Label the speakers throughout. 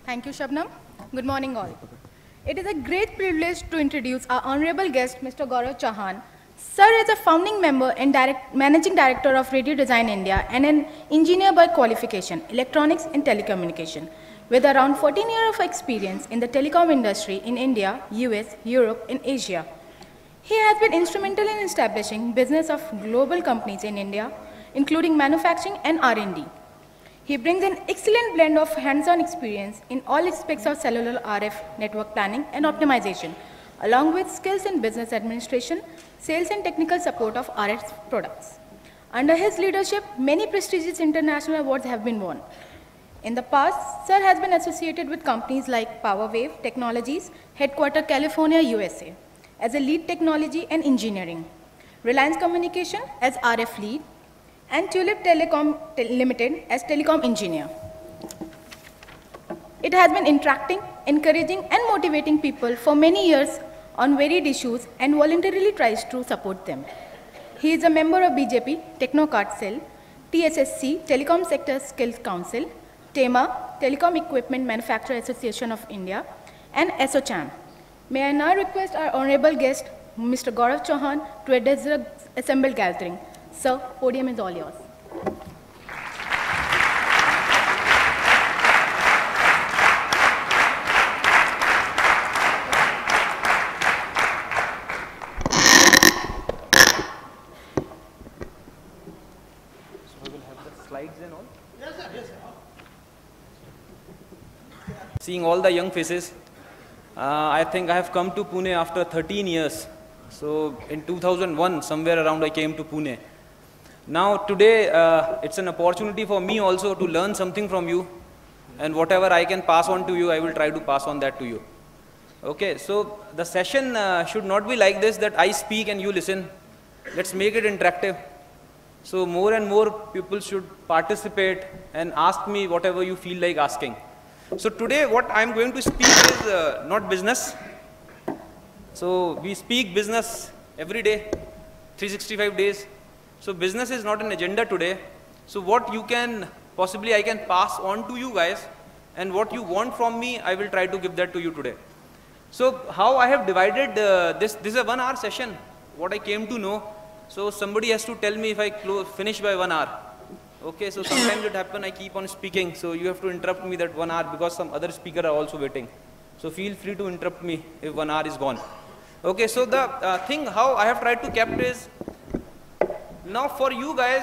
Speaker 1: Thank you, Shabnam. Good morning, all. It is a great privilege to introduce our honorable guest, Mr. Gaurav Chauhan. Sir is a founding member and managing director of Radio Design India and an engineer by qualification, electronics and telecommunication, with around 14 years of experience in the telecom industry in India, US, Europe, and Asia. He has been instrumental in establishing business of global companies in India, including manufacturing and R&D. He brings an excellent blend of hands-on experience in all aspects of cellular RF network planning and optimization, along with skills in business administration, sales and technical support of RF products. Under his leadership, many prestigious international awards have been won. In the past, Sir has been associated with companies like PowerWave Technologies, headquartered California, USA, as a lead technology and engineering, Reliance Communication as RF lead, and Tulip Telecom Limited as telecom engineer. It has been interacting, encouraging and motivating people for many years on varied issues and voluntarily tries to support them. He is a member of BJP, Technocart Cell, TSSC, Telecom Sector Skills Council, TEMA, Telecom Equipment Manufacturer Association of India, and ASSOCHAM. May I now request our honorable guest, Mr. Gaurav Chauhan, to address the assembled gathering. Sir, podium is all yours.
Speaker 2: Seeing all the young faces, I think I have come to Pune after 13 years. So in 2001, somewhere around I came to Pune. Now today, it's an opportunity for me also to learn something from you, and whatever I can pass on to you, I will try to pass on that to you. Okay, so the session should not be like this, that I speak and you listen. Let's make it interactive. So more and more people should participate and ask me whatever you feel like asking. So today what I'm going to speak is not business. So we speak business every day, 365 days. So business is not an agenda today. So what you can, possibly I can pass on to you guys, and what you want from me, I will try to give that to you today. So how I have divided this is a 1 hour session, what I came to know. So somebody has to tell me if I finish by 1 hour. Okay, so sometimes it happens I keep on speaking, so you have to interrupt me that 1 hour because some other speaker are also waiting. So feel free to interrupt me if 1 hour is gone. Okay, so the thing how I have tried to kept is, now for you guys,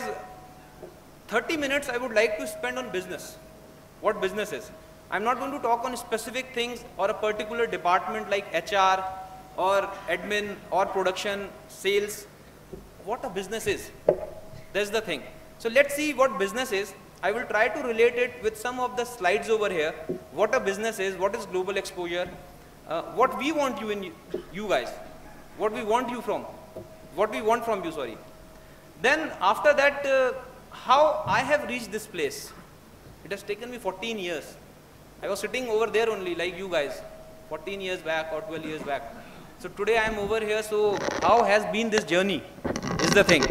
Speaker 2: 30 minutes I would like to spend on business. What business is. I'm not going to talk on specific things or a particular department like HR or admin or production, sales. What a business is. That's the thing. So let's see what business is. I will try to relate it with some of the slides over here. What a business is, what is global exposure, what we want you guys, what we want from you, sorry. Then after that, how I have reached this place. It has taken me 14 years. I was sitting over there only like you guys, 14 years back or 12 years back. So today I am over here, so how has been this journey is the thing.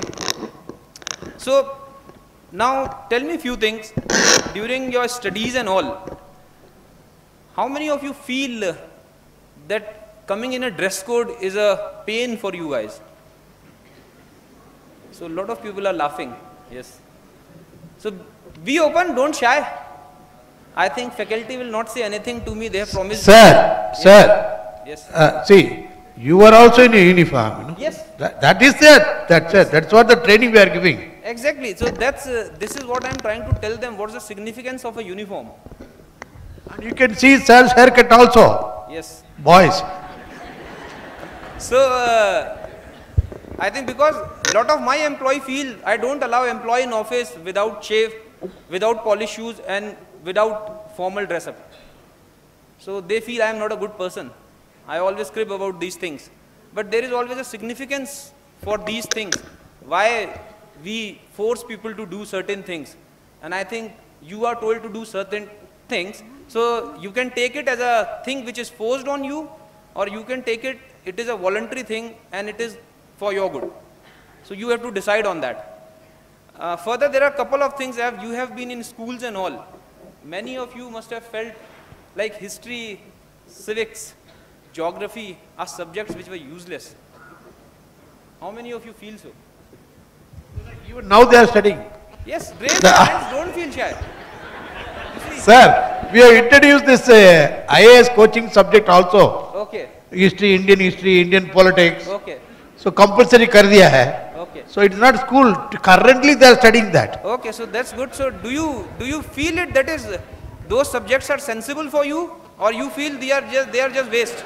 Speaker 2: So now tell me a few things. During your studies and all, how many of you feel that coming in a dress code is a pain for you guys? So a lot of people are laughing. Yes. So be open, don't shy. I think faculty will not say anything to me. They have promised.
Speaker 3: Sir,
Speaker 2: yes.
Speaker 3: Sir.
Speaker 2: Yes.
Speaker 3: See, you are also in a uniform. You know?
Speaker 2: Yes.
Speaker 3: That is there. That's it. That's what the training we are giving.
Speaker 2: Exactly. So that's this is what I am trying to tell them. What's the significance of a uniform?
Speaker 3: And you can see sir's haircut also.
Speaker 2: Yes.
Speaker 3: Boys.
Speaker 2: So I think because a lot of my employee feel I don't allow employee in office without shave, without polished shoes and without formal dress up. So they feel I am not a good person. I always crib about these things. But there is always a significance for these things. Why we force people to do certain things. And I think you are told to do certain things. So you can take it as a thing which is forced on you, or you can take it, it is a voluntary thing and it is for your good. So you have to decide on that. Further, there are a couple of things you have been in schools and all. Many of you must have felt like history, civics, geography are subjects which were useless. How many of you feel so?
Speaker 3: Even now they are studying.
Speaker 2: Yes, raise your hands, don't feel shy.
Speaker 3: Sir, we have introduced this IAS coaching subject also.
Speaker 2: Okay,
Speaker 3: History, Indian politics.
Speaker 2: okay,
Speaker 3: So compulsory kar diya hai.
Speaker 2: okay.
Speaker 3: So it is not school. Currently they are studying that.
Speaker 2: Okay, so that's good. So do you feel it that is those subjects are sensible for you, or you feel they are just waste?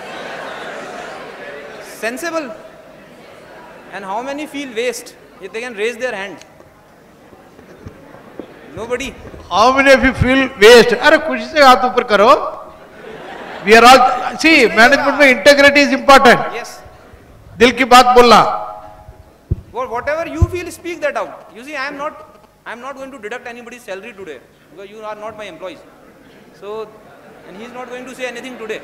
Speaker 2: Sensible. And how many feel waste? If they can raise their hand. Nobody.
Speaker 3: How many of you feel waste? अरे खुशी से हाथ ऊपर करो. We are all see management में integrity is important.
Speaker 2: Yes.
Speaker 3: दिल की बात बोलना.
Speaker 2: Well, whatever you feel, speak that out. You see, I am not going to deduct anybody's salary today because you are not my employees. So, and he is not going to say anything today.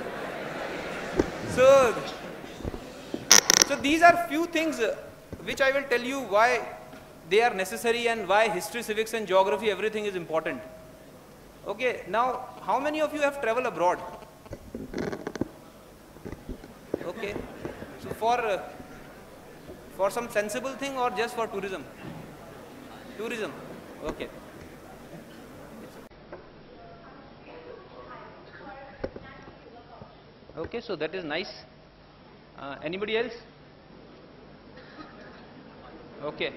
Speaker 2: So these are few things which I will tell you why they are necessary and why history, civics and geography, everything is important. Okay, now how many of you have traveled abroad? Okay, so for some sensible thing or just for tourism? Tourism, okay. Okay, so that is nice. Anybody else? Okay.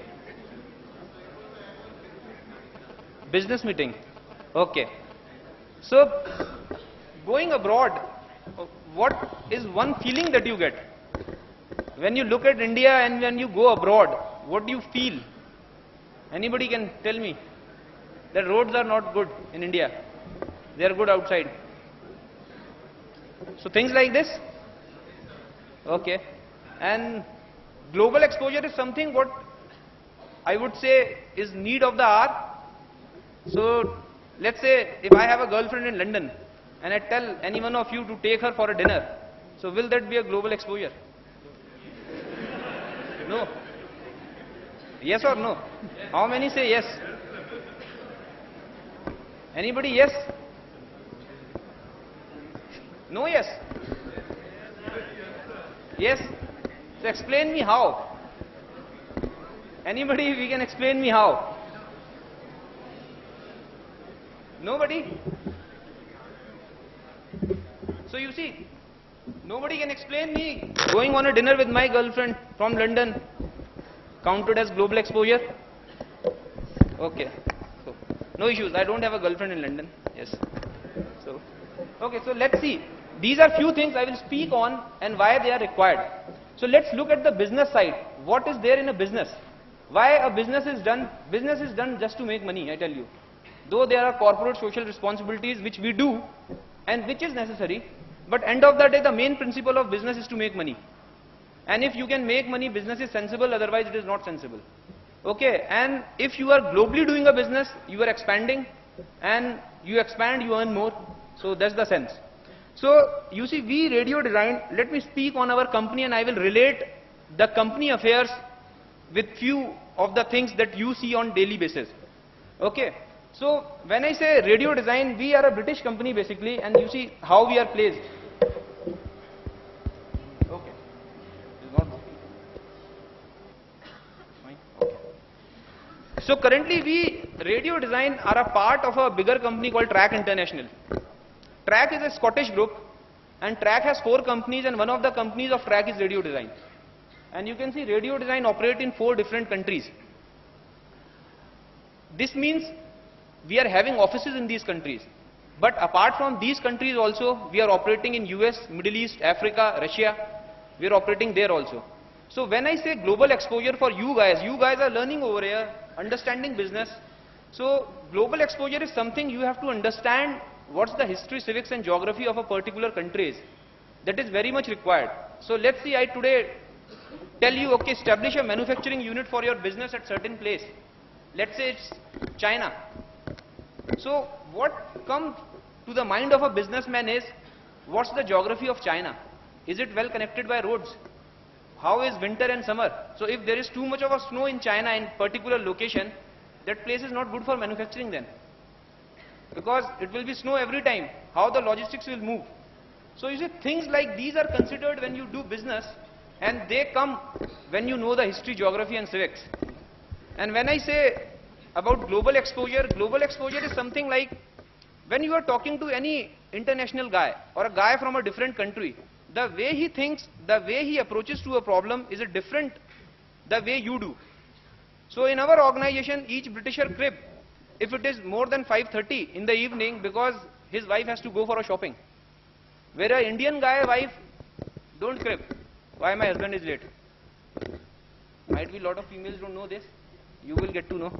Speaker 2: Business meeting. Okay. So, going abroad, what is one feeling that you get? When you look at India and when you go abroad, what do you feel? Anybody can tell me? The roads are not good in India. They are good outside. So things like this. Okay. And global exposure is something what I would say is need of the hour. So let's say if I have a girlfriend in London and I tell any one of you to take her for a dinner, so will that be a global exposure? No. Yes or no? How many say yes? Anybody yes? No yes? Yes? So explain me how. Anybody, we can explain me how. Nobody? So you see, nobody can explain me going on a dinner with my girlfriend from London counted as global exposure? Okay. So, no issues. I don't have a girlfriend in London. Yes. So, okay. So let's see. These are few things I will speak on and why they are required. So let's look at the business side. What is there in a business? Why a business is done? Business is done just to make money, I tell you. Though there are corporate social responsibilities which we do and which is necessary, but end of the day the main principle of business is to make money. And if you can make money, business is sensible, otherwise it is not sensible. Okay, and if you are globally doing a business, you are expanding, and you expand, you earn more. So that's the sense. So you see, we radio design, let me speak on our company and I will relate the company affairs with few of the things that you see on daily basis. Okay, so when I say radio design, we are a British company basically, and you see how we are placed. Okay, it's not working. Fine. Okay. So currently we radio design are a part of a bigger company called Track International. Track is a Scottish group, and Track has 4 companies, and one of the companies of Track is radio design. And you can see radio design operate in 4 different countries. This means we are having offices in these countries. But apart from these countries also, we are operating in US, Middle East, Africa, Russia. We are operating there also. So when I say global exposure for you guys are learning over here, understanding business. So global exposure is something you have to understand what's the history, civics and geography of a particular country. That is very much required. So let's see, I today tell you, okay, establish a manufacturing unit for your business at certain place. Let's say it's China. So what comes to the mind of a businessman is, what's the geography of China? Is it well connected by roads? How is winter and summer? So if there is too much of a snow in China in particular location, that place is not good for manufacturing then. because it will be snow every time. How the logistics will move? So you see, things like these are considered when you do business, and they come when you know the history, geography and civics. And when I say about global exposure is something like when you are talking to any international guy or a guy from a different country, the way he thinks, the way he approaches to a problem is a different the way you do. So in our organization, each Britisher crib, if it is more than 5:30 in the evening, because his wife has to go for a shopping. Where an Indian guy wife don't crib. Why my husband is late? Might be a lot of females don't know this. You will get to know.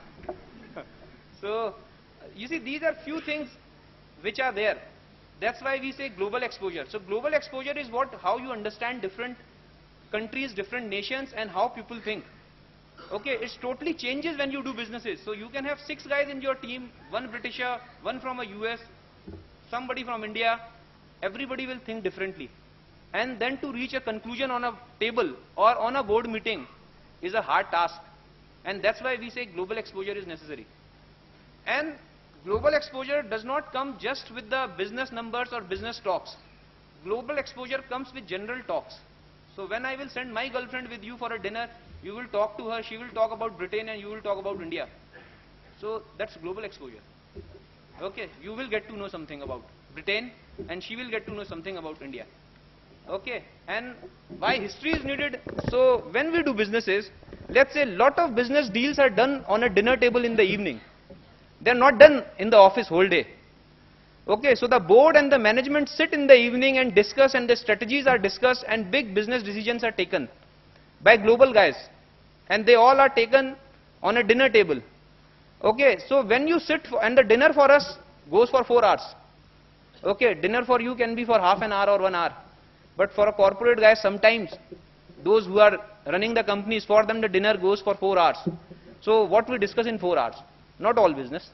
Speaker 2: So you see, these are few things which are there. That's why we say global exposure. So global exposure is how you understand different countries, different nations, and how people think. Okay, it totally changes when you do businesses. So you can have 6 guys in your team, 1 Britisher, 1 from a US, somebody from India. Everybody will think differently. And then to reach a conclusion on a table or on a board meeting is a hard task. And that's why we say global exposure is necessary. And global exposure does not come just with the business numbers or business talks. Global exposure comes with general talks. So when I will send my girlfriend with you for a dinner, you will talk to her, she will talk about Britain and you will talk about India. So that's global exposure. Okay, you will get to know something about Britain and she will get to know something about India. Okay, and why history is needed? So when we do businesses, let's say lot of business deals are done on a dinner table in the evening. They are not done in the office whole day. Okay, so the board and the management sit in the evening and discuss, and the strategies are discussed, and big business decisions are taken by global guys. And they all are taken on a dinner table. Okay, so when you sit, and the dinner for us goes for 4 hours. Okay, dinner for you can be for half an hour or 1 hour. But for a corporate guy, sometimes those who are running the companies, for them the dinner goes for 4 hours. So what we discuss in 4 hours? Not all business.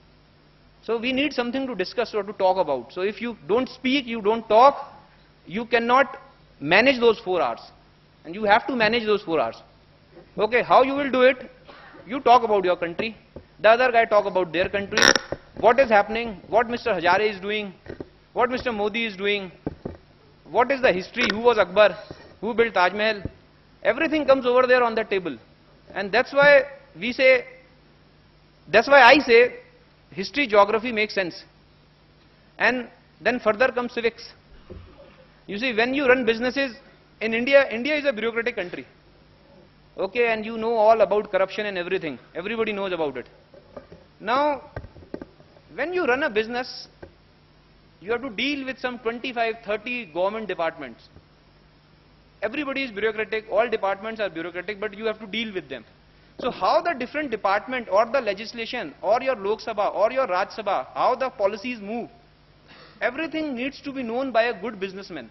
Speaker 2: So we need something to discuss or to talk about. So if you don't speak, you don't talk, you cannot manage those 4 hours. And you have to manage those 4 hours. Okay, how you will do it? You talk about your country. The other guy talk about their country. What is happening? What Mr. Hazare is doing? What Mr. Modi is doing? What is the history? Who was Akbar? Who built Taj Mahal? Everything comes over there on the table. And that's why we say, that's why I say, history, geography makes sense. And then further comes civics. You see, when you run businesses in India, India is a bureaucratic country. Okay, and you know all about corruption and everything. Everybody knows about it. Now, when you run a business, you have to deal with some 25, 30 government departments. Everybody is bureaucratic, all departments are bureaucratic, but you have to deal with them. So how the different department or the legislation or your Lok Sabha or your Raj Sabha, how the policies move, everything needs to be known by a good businessman.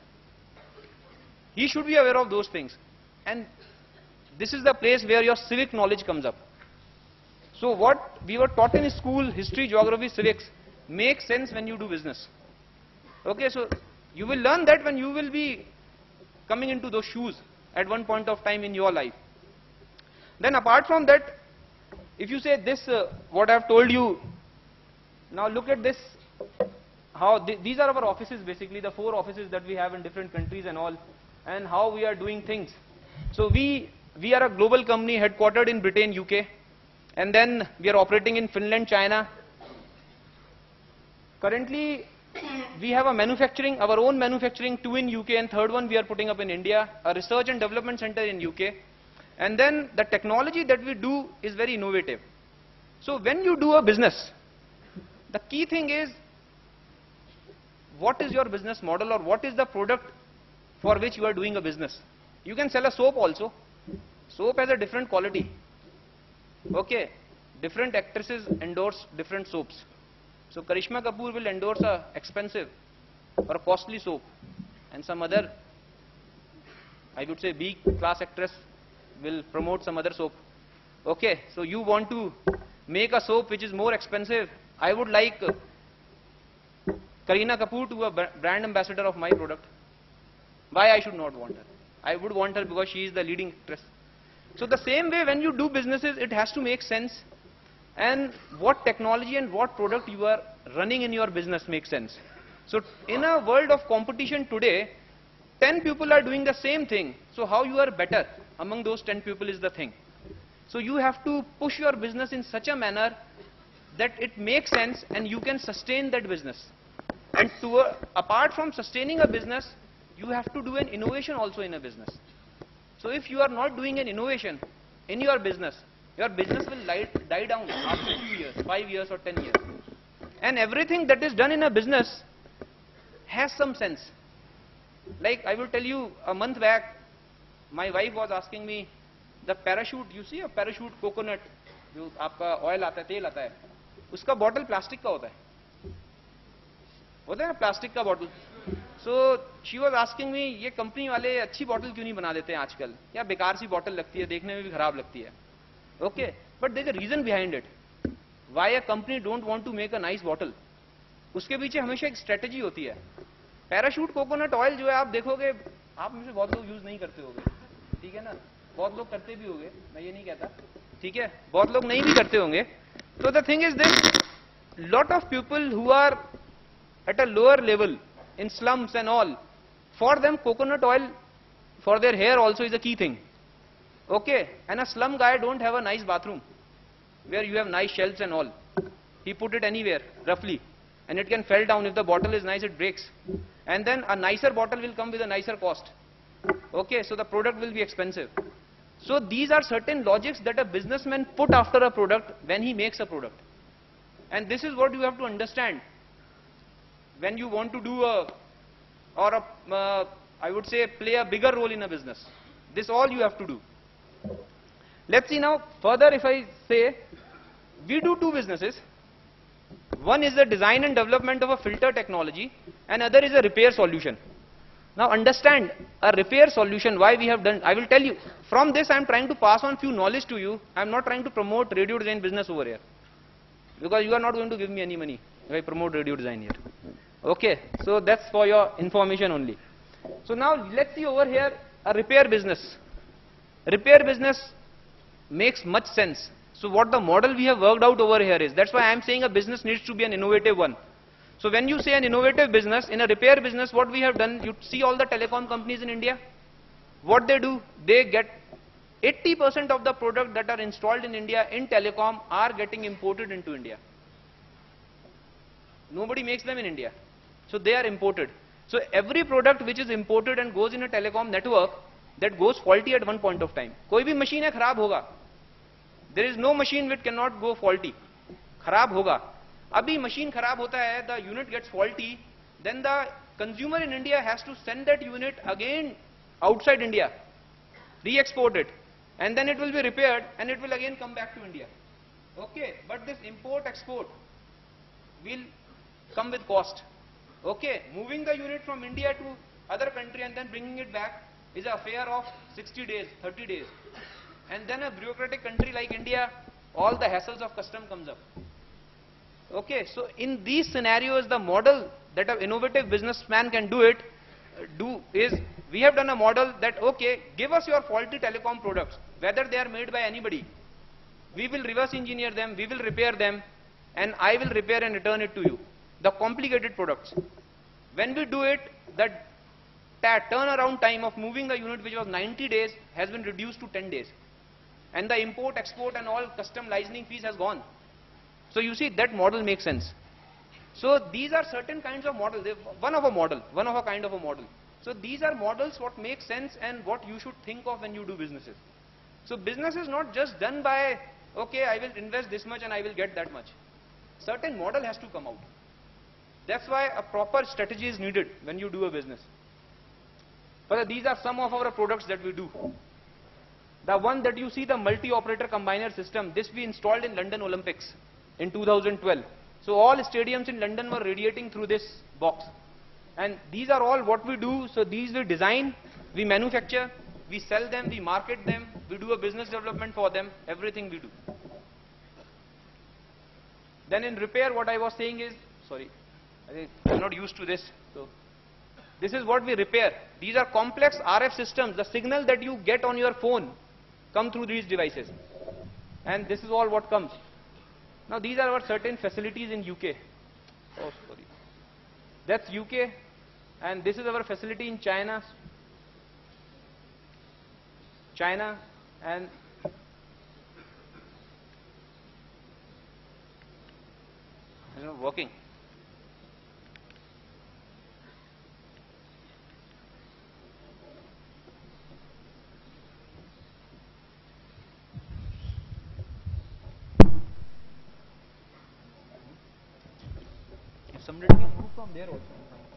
Speaker 2: He should be aware of those things. And this is the place where your civic knowledge comes up. So what we were taught in school, history, geography, civics, makes sense when you do business. Okay, so you will learn that when you will be coming into those shoes at one point of time in your life. Then apart from that, if you say this, what I have told you, now look at this, how these are our offices basically, the 4 offices that we have in different countries and all, and how we are doing things. So we are a global company headquartered in Britain, UK, and then we are operating in Finland, China. Currently, we have our own manufacturing, 2 in UK, and 3rd one we are putting up in India, a research and development center in UK. And then the technology that we do is very innovative. So when you do a business, the key thing is, what is your business model or what is the product for which you are doing a business? You can sell a soap also. Soap has a different quality. Okay, different actresses endorse different soaps. So Karishma Kapoor will endorse a expensive or a costly soap, and some other, I would say, B class actress will promote some other soap. Okay, so you want to make a soap which is more expensive. I would like Kareena Kapoor to be a brand ambassador of my product. Why I should not want her? I would want her because she is the leading actress. So the same way when you do businesses, it has to make sense. and what technology and what product you are running in your business makes sense. So in a world of competition today, 10 people are doing the same thing. So how you are better among those 10 people is the thing. So you have to push your business in such a manner that it makes sense and you can sustain that business. And apart from sustaining a business, you have to do an innovation also in a business. So if you are not doing an innovation in your business will die down after a few years, 5 years or 10 years. And everything that is done in a business has some sense. Like I will tell you, a month back, my wife was asking me, the parachute, you see a parachute coconut, जो आपका oil आता है, तेल आता है, उसका bottle plastic का होता है ना plastic का bottle. So she was asking me, ये company वाले अच्छी bottle क्यों नहीं बना देते हैं आजकल? या बेकार सी bottle लगती है, देखने में भी खराब लगती है. Okay, but there's a reason behind it. Why a company don't want to make a nice bottle? उसके पीछे हमेशा एक strategy होती है. Parachute coconut oil जो है आप देखोगे, आप में से बहुत लोग यूज नहीं करते होंगे, ठीक है ना? बहुत लोग करते भी होंगे, मैं ये नहीं कहता, ठीक है? बहुत लोग नहीं भी करते होंगे. So the thing is this, lot of people who are at a lower level in slums and all, for them coconut oil for their hair also is a key thing. Okay, and a slum guy don't have a nice bathroom where you have nice shelves and all. He put it anywhere roughly, and it can fall down. If the bottle is nice, it breaks, and then a nicer bottle will come with a nicer cost. Okay, so the product will be expensive. So these are certain logics that a businessman put after a product when he makes a product, and this is what you have to understand when you want to do I would say play a bigger role in a business. This all you have to do. Let's see now further. If I say we do two businesses, one is the design and development of a filter technology, and other is a repair solution. Now understand a repair solution, why we have done. I will tell you. From this I am trying to pass on few knowledge to you. I am not trying to promote radio design business over here, because you are not going to give me any money if I promote radio design here. Okay, so that's for your information only. So now let's see over here a repair business. Repair business makes much sense. So what the model we have worked out over here is, that's why I am saying a business needs to be an innovative one. So when you say an innovative business, in a repair business, what we have done, you see all the telecom companies in India, what they do, they get 80% of the product that are installed in India in telecom are getting imported into India. Nobody makes them in India, so they are imported. So every product which is imported and goes in a telecom network, that goes faulty at one point of time. कोई भी machine है खराब होगा. There is no machine which cannot go faulty. खराब होगा. अभी machine खराब होता है, the unit gets faulty, then the consumer in India has to send that unit again outside India, re-export it, and then it will be repaired and it will again come back to India. Okay, but this import-export will come with cost. Okay, moving the unit from India to other country and then bringing it back is an affair of 60 days, 30 days. And then a bureaucratic country like India, all the hassles of custom comes up. Okay, so in these scenarios, the model that an innovative businessman can do is, we have done a model that, okay, give us your faulty telecom products, whether they are made by anybody. We will reverse engineer them, we will repair them, and I will repair and return it to you. The complicated products. When we do it, the turnaround time of moving a unit which was 90 days has been reduced to 10 days. And the import, export and all custom licensing fees has gone. So you see, that model makes sense. So these are certain kinds of models. One of a kind of a model. So these are models what makes sense and what you should think of when you do businesses. So business is not just done by, okay, I will invest this much and I will get that much. Certain model has to come out. That's why a proper strategy is needed when you do a business. But these are some of our products that we do. The one that you see, the multi-operator combiner system, this we installed in London Olympics in 2012. So all stadiums in London were radiating through this box. And these are all what we do. So these we design, we manufacture, we sell them, we market them, we do a business development for them, everything we do. Then in repair, what I was saying is, sorry, I'm not used to this. So this is what we repair. These are complex RF systems. The signal that you get on your phone come through these devices. And this is all what comes. Now these are our certain facilities in UK. Oh, sorry. That's UK, and this is our facility in China. China, and working. If somebody can move from there also.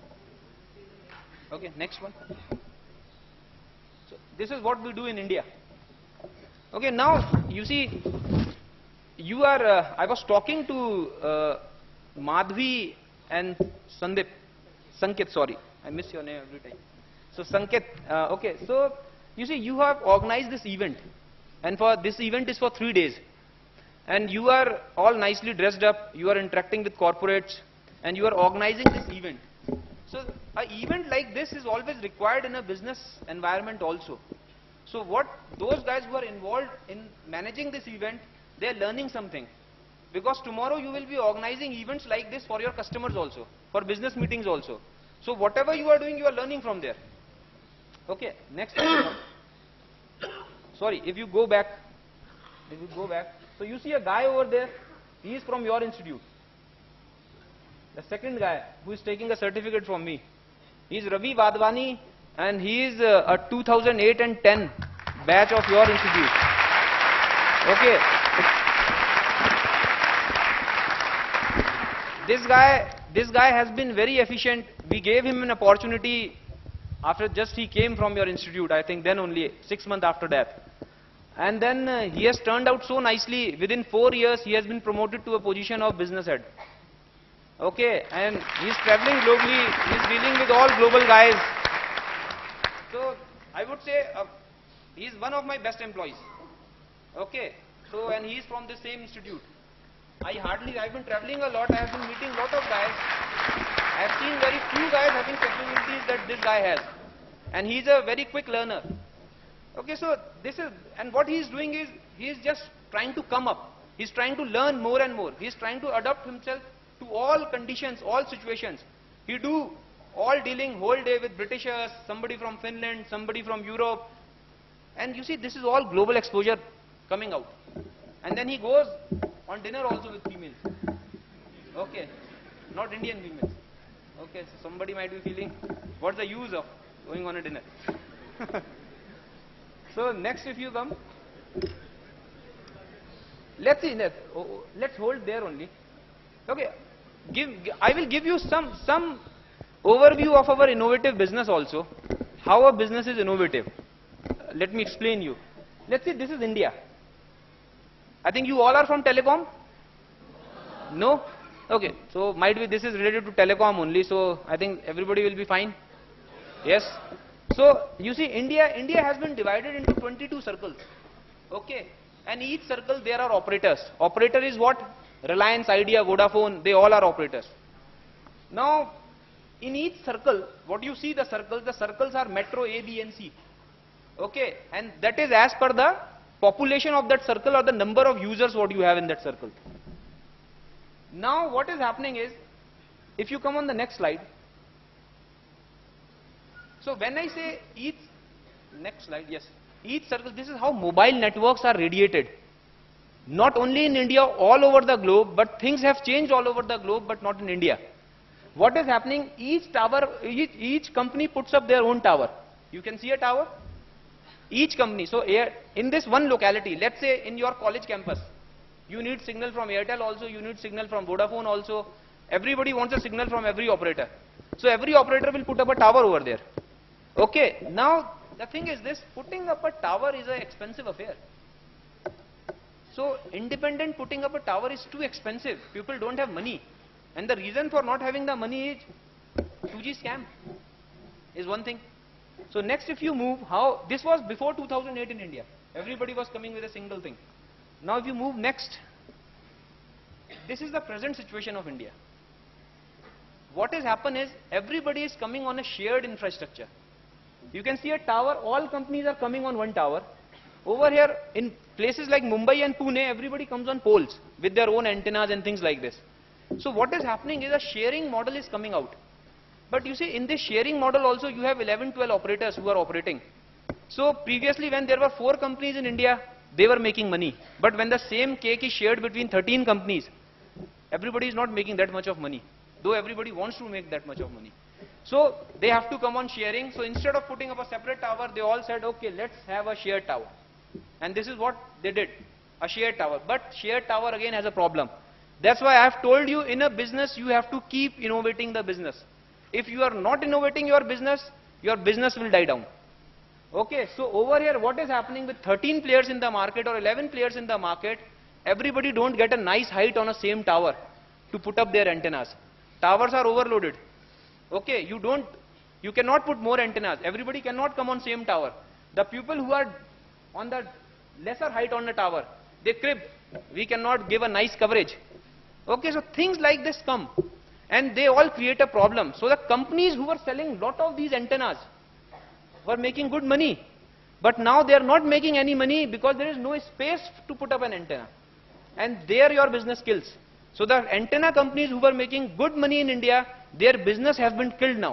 Speaker 2: Okay, next one. So this is what we do in India. Okay, now you see, you are. I was talking to Madhvi and Sanket, sorry, I miss your name every time. So Sanket, okay, so you see, you have organized this event, and for this event is for 3 days, and you are all nicely dressed up. You are interacting with corporates, and you are organizing this event. So an event like this is always required in a business environment also. So what those guys who are involved in managing this event, they are learning something. Because tomorrow you will be organizing events like this for your customers also, for business meetings also. So whatever you are doing, you are learning from there. Okay, next one. Sorry, if you go back, so you see a guy over there, he is from your institute. The second guy who is taking a certificate from me, he is Ravi Vadwani, and he is a 2008 and 10 batch of your institute. Okay. This guy has been very efficient. We gave him an opportunity after just he came from your institute, I think then only 6 months after that. And then he has turned out so nicely. Within 4 years, he has been promoted to a position of business head. Okay, and he's traveling globally, he's dealing with all global guys. So, I would say he's one of my best employees. Okay, so, and he's from the same institute. I've been traveling a lot, I have been meeting a lot of guys. I have seen very few guys having capabilities that this guy has. And he's a very quick learner. Okay, so this is, and what he's doing is, he's just trying to come up. He's trying to learn more and more. He's trying to adapt himself to all conditions, all situations. He do all dealing whole day with Britishers, somebody from Finland, somebody from Europe. And you see, this is all global exposure coming out. And then he goes on dinner also with females. Okay, not Indian females. Okay, so somebody might be feeling, what's the use of going on a dinner? So next if you come, let's see, let's hold there only. Okay, I will give you some overview of our innovative business also. How a business is innovative. Let me explain you. Let's see, this is India. I think you all are from telecom? No? Okay, so might be this is related to telecom only, so I think everybody will be fine. Yes? So, you see, India has been divided into 22 circles. Okay? And each circle there are operators. Operator is what? Reliance, Idea, Vodafone, they all are operators. Now, in each circle, what you see the circles are metro A, B and C. Okay? And that is as per the population of that circle or the number of users what you have in that circle. Now, what is happening is, if you come on the next slide, so when I say each, next slide, yes, each circle, this is how mobile networks are radiated. Not only in India, all over the globe, but things have changed all over the globe, but not in India. What is happening, each tower, each company puts up their own tower. You can see a tower? Each company, so in this one locality, let's say in your college campus, you need signal from Airtel also, you need signal from Vodafone also. Everybody wants a signal from every operator. So every operator will put up a tower over there. Okay, now the thing is this, putting up a tower is an expensive affair. So independent putting up a tower is too expensive. People don't have money. And the reason for not having the money is 2G scam is one thing. So next if you move, how, this was before 2008 in India. Everybody was coming with a single thing. Now if you move next, this is the present situation of India. What has happened is, everybody is coming on a shared infrastructure. You can see a tower, all companies are coming on one tower. Over here, in places like Mumbai and Pune, everybody comes on poles with their own antennas and things like this. So what is happening is a sharing model is coming out. But you see, in this sharing model also, you have 11, 12 operators who are operating. So previously, when there were 4 companies in India, they were making money. But when the same cake is shared between 13 companies, everybody is not making that much of money, though everybody wants to make that much of money. So they have to come on sharing. So instead of putting up a separate tower, they all said, okay, let's have a shared tower. And this is what they did, a shared tower. But shared tower again has a problem. That's why I have told you, in a business, you have to keep innovating the business. If you are not innovating your business will die down. Okay, so over here, what is happening with 13 players in the market or 11 players in the market, everybody don't get a nice height on a same tower to put up their antennas. Towers are overloaded. Okay, you cannot put more antennas. Everybody cannot come on same tower. The people who are on the lesser height on the tower, they crib. We cannot give a nice coverage. Okay, so things like this come and they all create a problem. So the companies who were selling lot of these antennas were making good money. But now they are not making any money because there is no space to put up an antenna. And there your business kills. So the antenna companies who were making good money in India, their business has been killed now.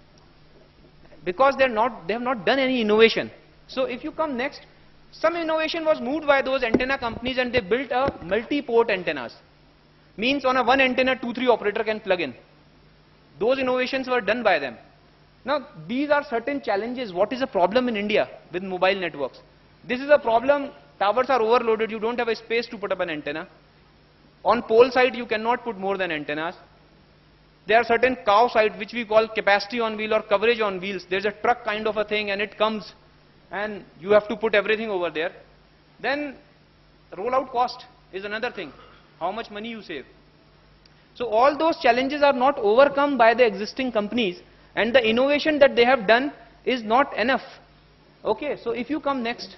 Speaker 2: Because they have not done any innovation. So if you come next, some innovation was moved by those antenna companies and they built a multi-port antennas. Means on a one antenna, 2-3 operator can plug in. Those innovations were done by them. Now, these are certain challenges. What is the problem in India with mobile networks? This is a problem. Towers are overloaded. You don't have a space to put up an antenna. On pole side, you cannot put more than antennas. There are certain cow side, which we call capacity on wheel or coverage on wheels. There's a truck kind of a thing and it comes and you have to put everything over there. Then rollout cost is another thing. How much money you save. So all those challenges are not overcome by the existing companies and the innovation that they have done is not enough. Okay, so if you come next.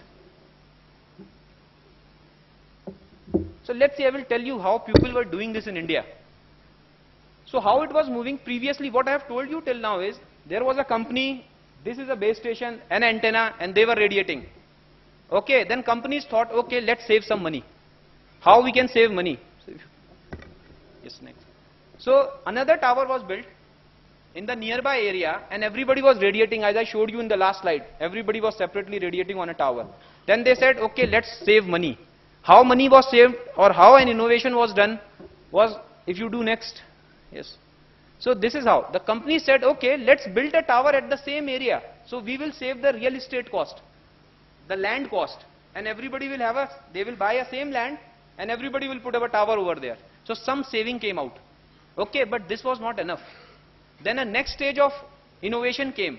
Speaker 2: So let's see, I will tell you how people were doing this in India. So how it was moving previously, what I have told you till now is, there was a company, this is a base station, an antenna, and they were radiating. Okay, then companies thought, okay, let's save some money. How we can save money? Yes, next. So another tower was built in the nearby area and everybody was radiating, as I showed you in the last slide. Everybody was separately radiating on a tower. Then they said, okay, let's save money. How money was saved or how an innovation was done was, if you do next. Yes. So this is how. The company said, okay, let's build a tower at the same area. So we will save the real estate cost, the land cost. And everybody will have they will buy a same land and everybody will put up a tower over there. So some saving came out. Okay, but this was not enough. Then a next stage of innovation came.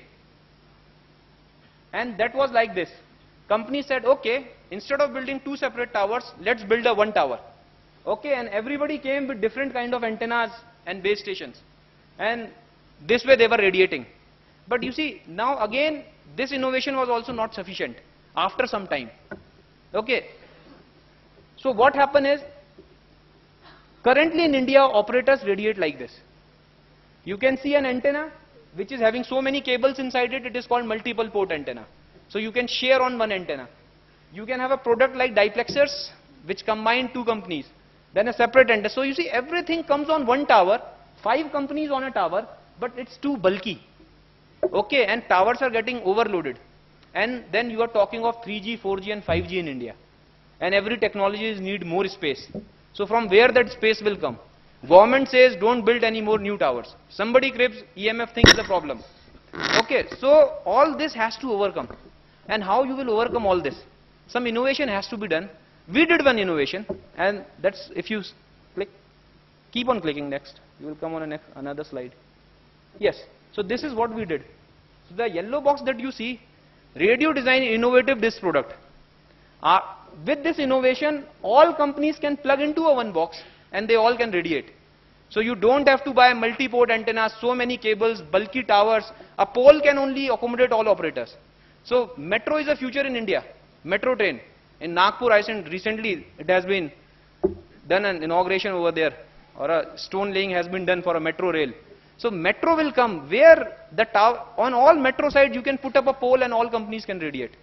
Speaker 2: And that was like this. Company said, okay, instead of building 2 separate towers, let's build a 1 tower. Okay, and everybody came with different kind of antennas and base stations. And this way they were radiating. But you see, now again, this innovation was also not sufficient after some time. Okay. So what happened is, currently in India, operators radiate like this. You can see an antenna which is having so many cables inside it, it is called multiple port antenna. So you can share on one antenna. You can have a product like diplexers which combine 2 companies. Then a separate antenna. So you see, everything comes on one tower, 5 companies on a tower, but it's too bulky. Okay, and towers are getting overloaded. And then you are talking of 3G, 4G and 5G in India. And every technology need more space. So from where that space will come? Government says don't build any more new towers. Somebody cribs, EMF thing is a problem. Okay, so all this has to overcome. And how you will overcome all this? Some innovation has to be done. We did one innovation, and that's, if you click, keep on clicking next, you will come on another slide. Yes, so this is what we did. So the yellow box that you see, radio design innovative this product. With this innovation, all companies can plug into a one box and they all can radiate. So you don't have to buy multi-port antennas, so many cables, bulky towers. A pole can only accommodate all operators. So metro is a future in India. Metro train. In Nagpur, recently it has been done an inauguration over there, or a stone laying has been done for a metro rail. So metro will come where the tower, on all metro sides you can put up a pole and all companies can radiate.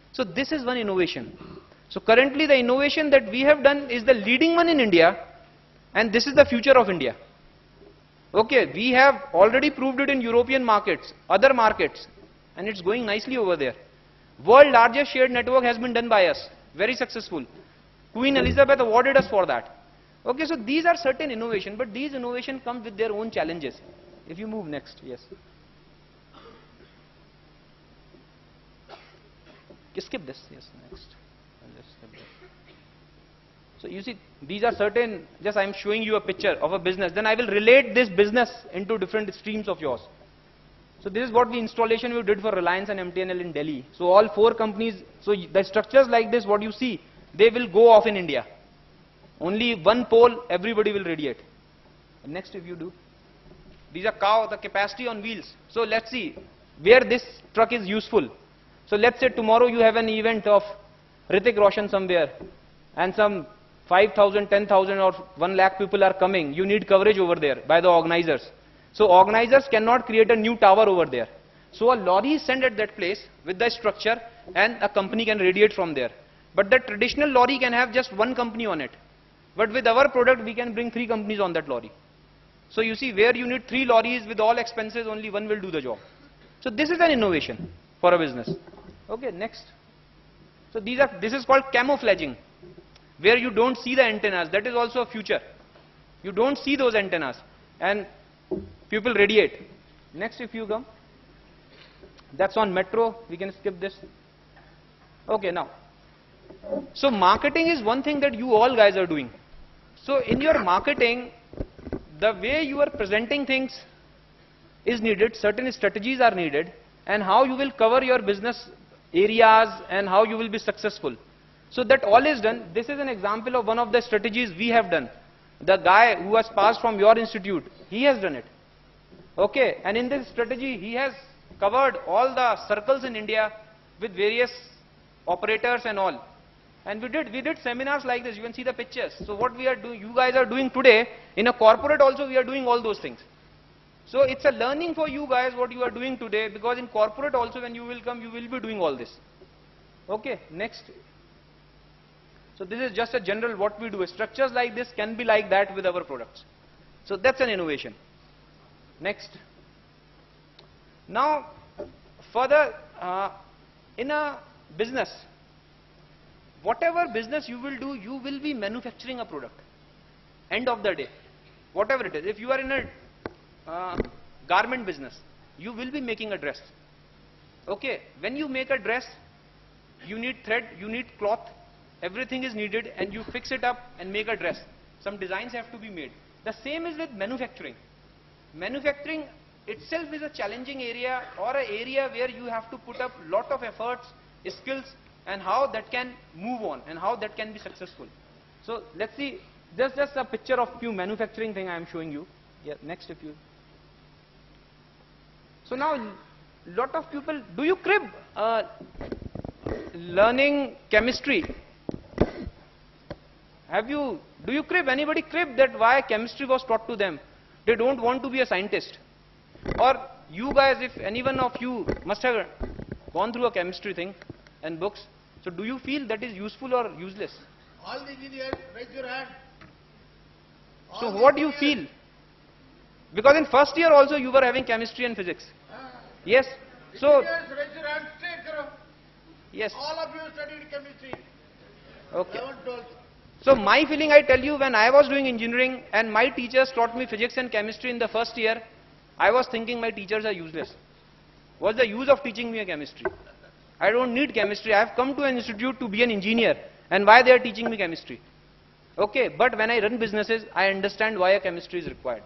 Speaker 4: So this is one innovation. So currently the innovation that we have done is the leading one in India, and this is the future of India. Okay, we have already proved it in European markets, other markets, and it's going nicely over there. World largest shared network has been done by us, very successful. Queen Elizabeth awarded us for that. Okay, so these are certain innovation, but these innovation come with their own challenges. If you move next, yes. Skip this, yes, next. I'll just skip this. So you see, these are certain, just I am showing you a picture of a business, then I will relate this business into different streams of yours. So this is what the installation we did for Reliance and MTNL in Delhi. So all 4 companies, so the structures like this, what you see, they will go off in India. Only one pole, everybody will radiate. And next if you do. These are the capacity on wheels. So let's see where this truck is useful. So let's say tomorrow you have an event of Hrithik Roshan somewhere, and some 5,000, 10,000 or 1 lakh people are coming. You need coverage over there by the organizers. So organizers cannot create a new tower over there. So a lorry is sent at that place with the structure, and a company can radiate from there. But the traditional lorry can have just 1 company on it. But with our product, we can bring 3 companies on that lorry. So you see, where you need 3 lorries with all expenses, only 1 will do the job. So this is an innovation for a business. Okay, next. So this is called camouflaging, where you don't see the antennas. That is also a future. You don't see those antennas, and people radiate. Next if you come. That's on metro. We can skip this. Okay, now. So marketing is one thing that you all guys are doing. So in your marketing, the way you are presenting things is needed, certain strategies are needed, and how you will cover your business areas and how you will be successful. So that all is done. This is an example of one of the strategies we have done. The guy who has passed from your institute, he has done it. Okay, and in this strategy, he has covered all the circles in India with various operators and all. And we did seminars like this. You can see the pictures. So what we are doing, you guys are doing today, in a corporate also we are doing all those things. So it's a learning for you guys what you are doing today, because in corporate also when you will come, you will be doing all this. Okay, next. So this is just a general what we do. Structures like this can be like that with our products. So that's an innovation. Next. Now, further, in a business, whatever business you will do, you will be manufacturing a product. End of the day, whatever it is. If you are in a garment business, you will be making a dress. Okay, when you make a dress, you need thread, you need cloth, everything is needed, and you fix it up and make a dress. Some designs have to be made. The same is with manufacturing. Manufacturing itself is a challenging area, or an area where you have to put up lot of efforts, skills, and how that can move on and how that can be successful. So let's see, just a picture of few manufacturing thing I am showing you. Yeah, next if you. So now, lot of people, do you crib learning chemistry? Do you crib, anybody crib that why chemistry was taught to them? They don't want to be a scientist. Or you guys, if any one of you must have gone through a chemistry thing and books, so do you feel that is useful or useless?
Speaker 3: All the engineers, raise your hand.
Speaker 4: So what do you feel? Because in first year also you were having chemistry and physics. Yes. So
Speaker 3: Engineers, raise your hand, stay karo.
Speaker 4: Yes.
Speaker 3: All of you studied chemistry.
Speaker 4: Okay.
Speaker 3: 11th, 12th.
Speaker 4: So my feeling, I tell you, when I was doing engineering and my teachers taught me physics and chemistry in the first year, I was thinking my teachers are useless. What's the use of teaching me a chemistry? I don't need chemistry. I have come to an institute to be an engineer, and why they are teaching me chemistry? Okay, but when I run businesses, I understand why a chemistry is required.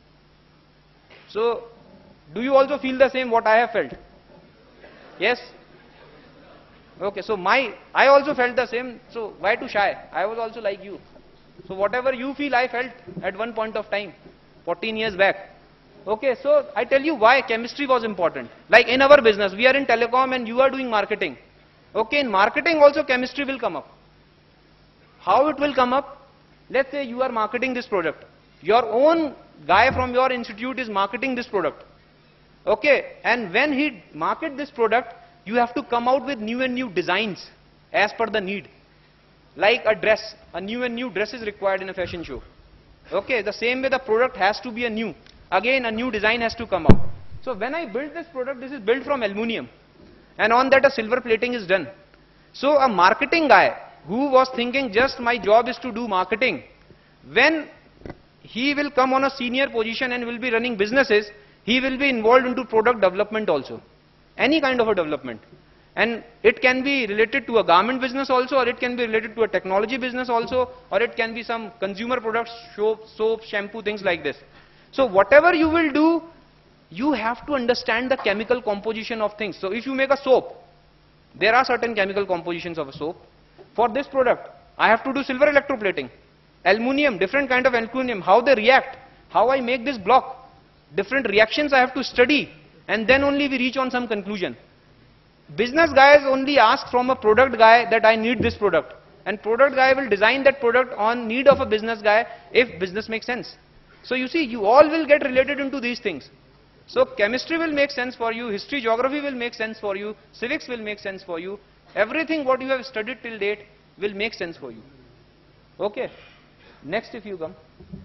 Speaker 4: So, do you also feel the same what I have felt? Yes? Okay, so I also felt the same, so why to shy? I was also like you. So whatever you feel, I felt at one point of time, 14 years back. Okay, so I tell you why chemistry was important. Like in our business, we are in telecom and you are doing marketing. Okay, in marketing also chemistry will come up. How it will come up? Let's say you are marketing this product. Your own guy from your institute is marketing this product. Okay, and when he market this product, you have to come out with new and new designs as per the need. Like a dress, a new and new dress is required in a fashion show. Okay, the same way the product has to be a new. Again, a new design has to come out. So when I build this product, this is built from aluminum. And on that a silver plating is done. So a marketing guy who was thinking just my job is to do marketing, when he will come on a senior position and will be running businesses, he will be involved into product development also. Any kind of a development. And it can be related to a garment business also, or it can be related to a technology business also, or it can be some consumer products, soap, shampoo, things like this. So whatever you will do, you have to understand the chemical composition of things. So if you make a soap, there are certain chemical compositions of a soap. For this product, I have to do silver electroplating. Aluminium, different kind of aluminium, how they react, how I make this block. Different reactions I have to study, and then only we reach on some conclusion. Business guys only ask from a product guy that I need this product. And product guy will design that product on need of a business guy if business makes sense. So you see, you all will get related into these things. So chemistry will make sense for you, history, geography will make sense for you, civics will make sense for you. Everything what you have studied till date will make sense for you. Okay. Next if you come.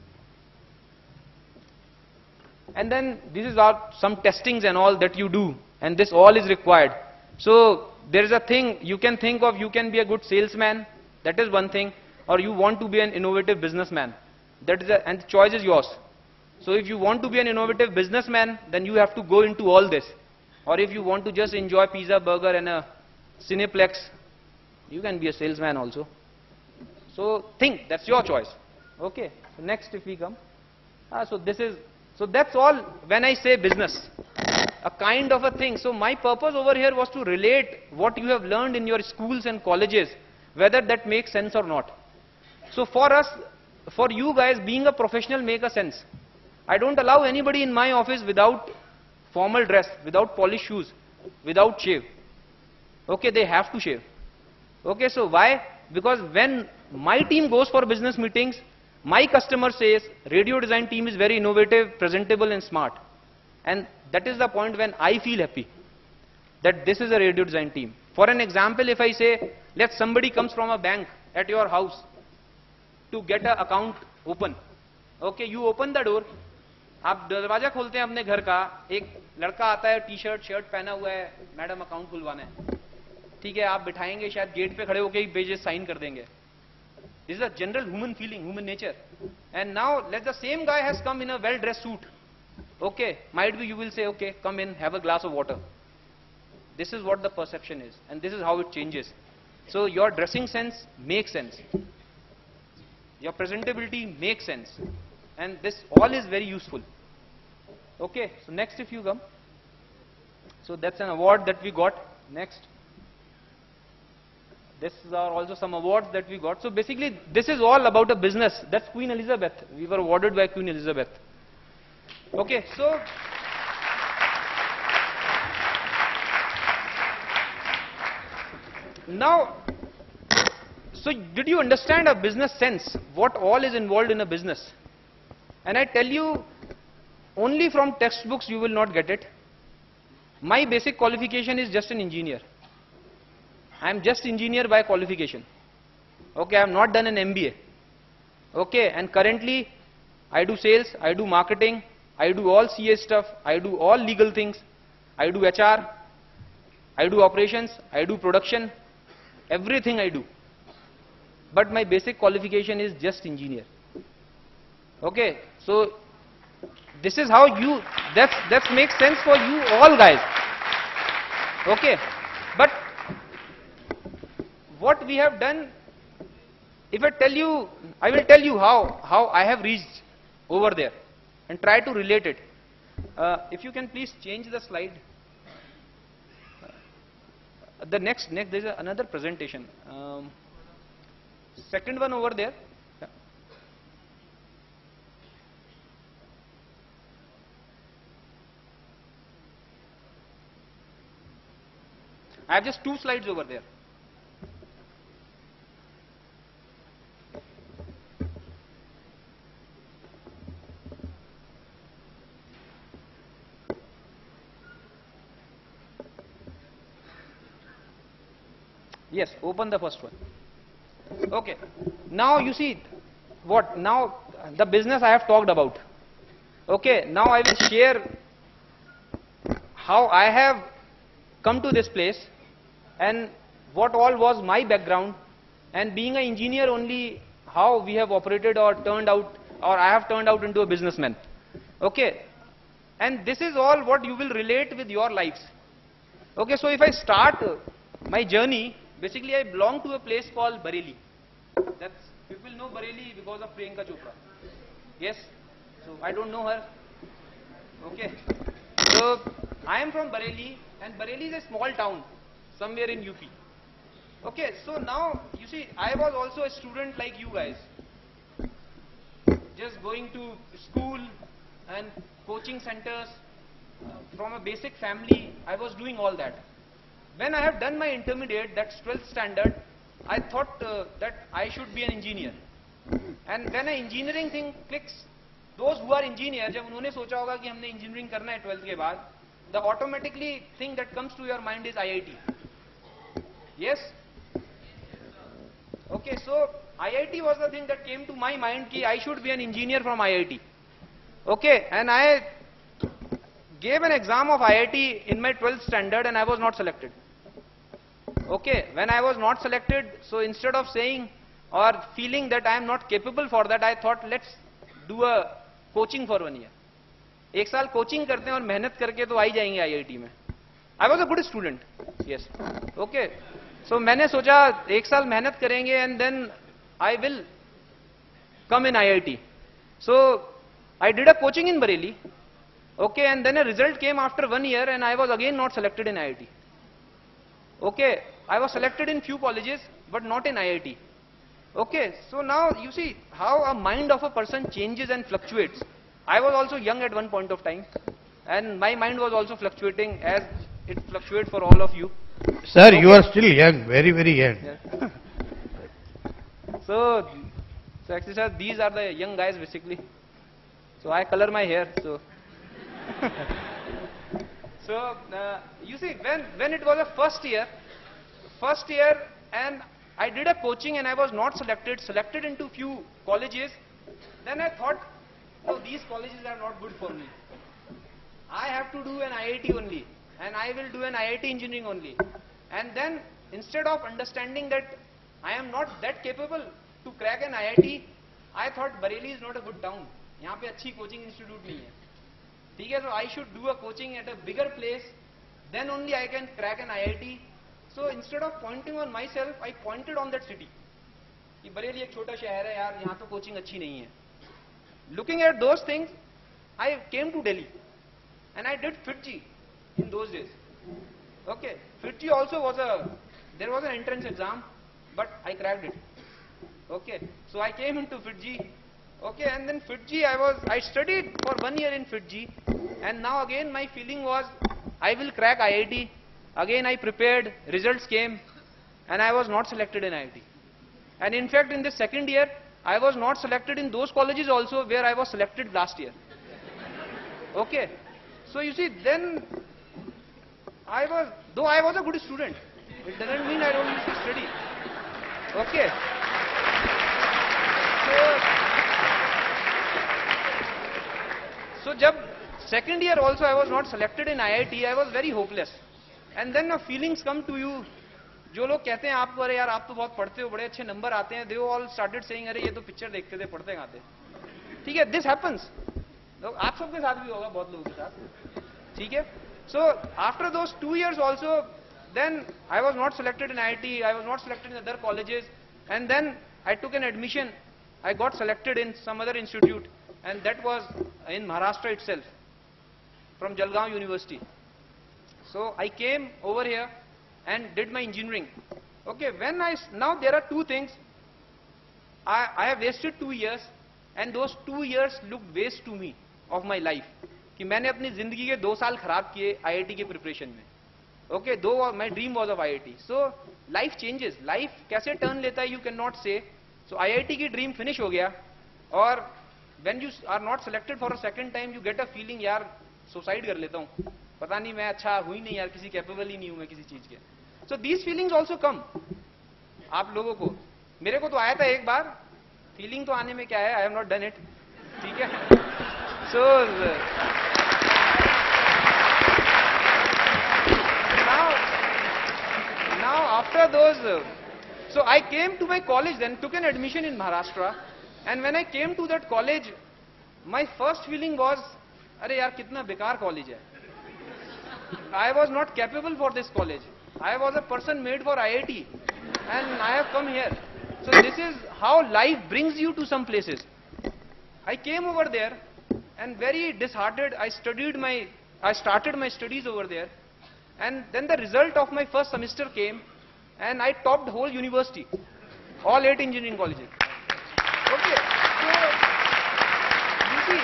Speaker 4: And then this is some testings and all that you do, and this all is required. So there is a thing you can think of, you can be a good salesman, that is one thing, or you want to be an innovative businessman. That is and the choice is yours. So if you want to be an innovative businessman, then you have to go into all this. Or if you want to just enjoy pizza, burger and a cineplex, you can be a salesman also. So think, that's your choice. Okay, so next if we come. So that's all when I say business. A kind of a thing. So my purpose over here was to relate what you have learned in your schools and colleges, whether that makes sense or not. So for us, for you guys, being a professional make a sense. I don't allow anybody in my office without formal dress, without polished shoes, without shave. Okay, they have to shave. Okay, so why? Because when my team goes for business meetings, my customer says, radio design team is very innovative, presentable and smart. And that is the point when I feel happy, that this is a radio design team. For an example, if I say, let somebody comes from a bank at your house to get an account open. Okay, you open the door, आप दरवाजा खोलते हैं अपने घर का, एक लड़का आता है, टी शर्ट पहना हुआ है, मैडम अकाउंट खुलवाना है, ठीक है, आप बिठाएंगे, शायद गेट पे खड़े होके पेजेस साइन कर देंगे. This is a general human feeling, human nature. And now let the same guy has come in a well-dressed suit. Okay, might be you will say, okay, come in, have a glass of water. This is what the perception is, and this is how it changes. So your dressing sense makes sense. Your presentability makes sense. And this all is very useful. Okay, so next if you come. So that's an award that we got. Next. These are also some awards that we got. So basically, this is all about a business. That's Queen Elizabeth. We were awarded by Queen Elizabeth. Okay, so now, so did you understand a business sense? What all is involved in a business? And I tell you, only from textbooks you will not get it. My basic qualification is just an engineer. I am just engineer by qualification. Okay, I have not done an MBA. Okay, and currently I do sales, I do marketing, I do all CA stuff, I do all legal things, I do HR, I do operations, I do production, everything I do. But my basic qualification is just engineer. Okay, so this is how you, that makes sense for you all guys. Okay, but what we have done, if I tell you, I will tell you how I have reached over there and try to relate it. If you can please change the slide. The next there is another presentation. Second one over there. I have just 2 slides over there. Yes, open the first one. Okay. Now you see what? Now the business I have talked about. Okay. Now I will share how I have come to this place and what all was my background, and being an engineer only, how we have operated or turned out, or I have turned out into a businessman. Okay. And this is all what you will relate with your lives. Okay, so if I start my journey, basically I belong to a place called Bareilly. That's, people know Bareilly because of Priyanka Chopra. Yes? So I don't know her. Okay. So I am from Bareilly, and Bareilly is a small town somewhere in UP. Okay, so now you see, I was also a student like you guys. Just going to school and coaching centers, from a basic family, I was doing all that. When I have done my intermediate, that's 12th standard, I thought that I should be an engineer. And when an engineering thing clicks, those who are engineers, जब उन्होंने सोचा होगा कि हमने engineering करना है 12th के बाद, the automatically thing that comes to your mind is IIT. Yes? Okay, so IIT was the thing that came to my mind कि I should be an engineer from IIT. Okay, and I gave an exam of IIT in my 12th standard and I was not selected. Okay, when I was not selected, so instead of saying or feeling that I am not capable for that, I thought let's do a coaching for 1 year. एक साल coaching करते हैं और मेहनत करके तो आ ही जाएंगे IIT में. I was a good student. Yes. Okay. So मैंने सोचा एक साल मेहनत करेंगे and then I will come in IIT. So I did a coaching in Bareilly. Okay, and then a result came after 1 year and I was again not selected in IIT. Okay, I was selected in few colleges but not in IIT. Okay, so now you see how a mind of a person changes and fluctuates. I was also young at one point of time and my mind was also fluctuating as it fluctuates for all of you.
Speaker 3: Sir, okay. You are still young, very, very young.
Speaker 4: Yeah. So actually sir, these are the young guys basically. So I color my hair, so. So you see, when it was a first year and I did a coaching and I was not selected into few colleges, then I thought, no, these colleges are not good for me. I have to do an IIT only and I will do an IIT engineering only. And then instead of understanding that I am not that capable to crack an IIT, I thought Bareilly is not a good town. यहाँ पे अच्छी coaching institute नहीं है. ठीक है, so I should do a coaching at a bigger place, then only I can crack an IIT. So instead of pointing on myself, I pointed on that city. कि बरेली एक छोटा शहर है यार, यहाँ तो coaching अच्छी नहीं है. Looking at those things, I came to Delhi, and I did FITG in those days. Okay, FITG also was there was an entrance exam, but I cracked it. Okay, so I came into FITG. Okay, and then FITG, I studied for 1 year in FITG, and now again my feeling was, I will crack IIT. Again I prepared, results came, and I was not selected in IIT. And in fact, in the second year, I was not selected in those colleges also where I was selected last year. Okay, so you see, then though I was a good student, it doesn't mean I don't used to study. Okay. So jab second year also I was not selected in IIT, I was very hopeless. And then the feelings come to you. जो लोग कहते हैं आपको, अरे यार आप तो बहुत पढ़ते हो, बड़े अच्छे नंबर आते हैं, they all started saying, अरे ये तो पिक्चर देखते थे, पढ़ते कहाँ थे. ठीक है, this happens. आप सबके साथ भी होगा, बहुत लोगों के साथ. ठीक है. So after those 2 years also, then I was not selected in IIT, I was not selected in other colleges, and then I took an admission. I got selected in some other institute, and that was in Maharashtra itself, from Jalgaon University. So I came over here and did my engineering. Okay, now there are two things. I have wasted 2 years, and those 2 years looked waste to me of my life. कि मैंने अपनी जिंदगी के 2 साल खराब किए IIT के preparation में. Okay, though my dream was of IIT. So life changes. Life कैसे turn लेता है, you cannot say. So IIT की dream finish हो गया, और when you are not selected for a second time, you get a feeling, यार suicide कर लेता हूँ, पता नहीं मैं अच्छा हुई नहीं यार, किसी capable ही नहीं हूँ मैं किसी चीज के. So these feelings also come. आप लोगों को, मेरे को तो आया था एक बार, फीलिंग तो आने में क्या है, I have not done it, ठीक है. सो now after those, so I came to my college then, took an admission in Maharashtra, and when I came to that college, my first feeling was, अरे यार कितना बेकार college है. I was not capable for this college. I was a person made for IIT, and I have come here. So this is how life brings you to some places. I came over there, and very disheartened, I started my studies over there, and then the result of my first semester came, and I topped whole university, all 8 engineering colleges. Okay, so you see,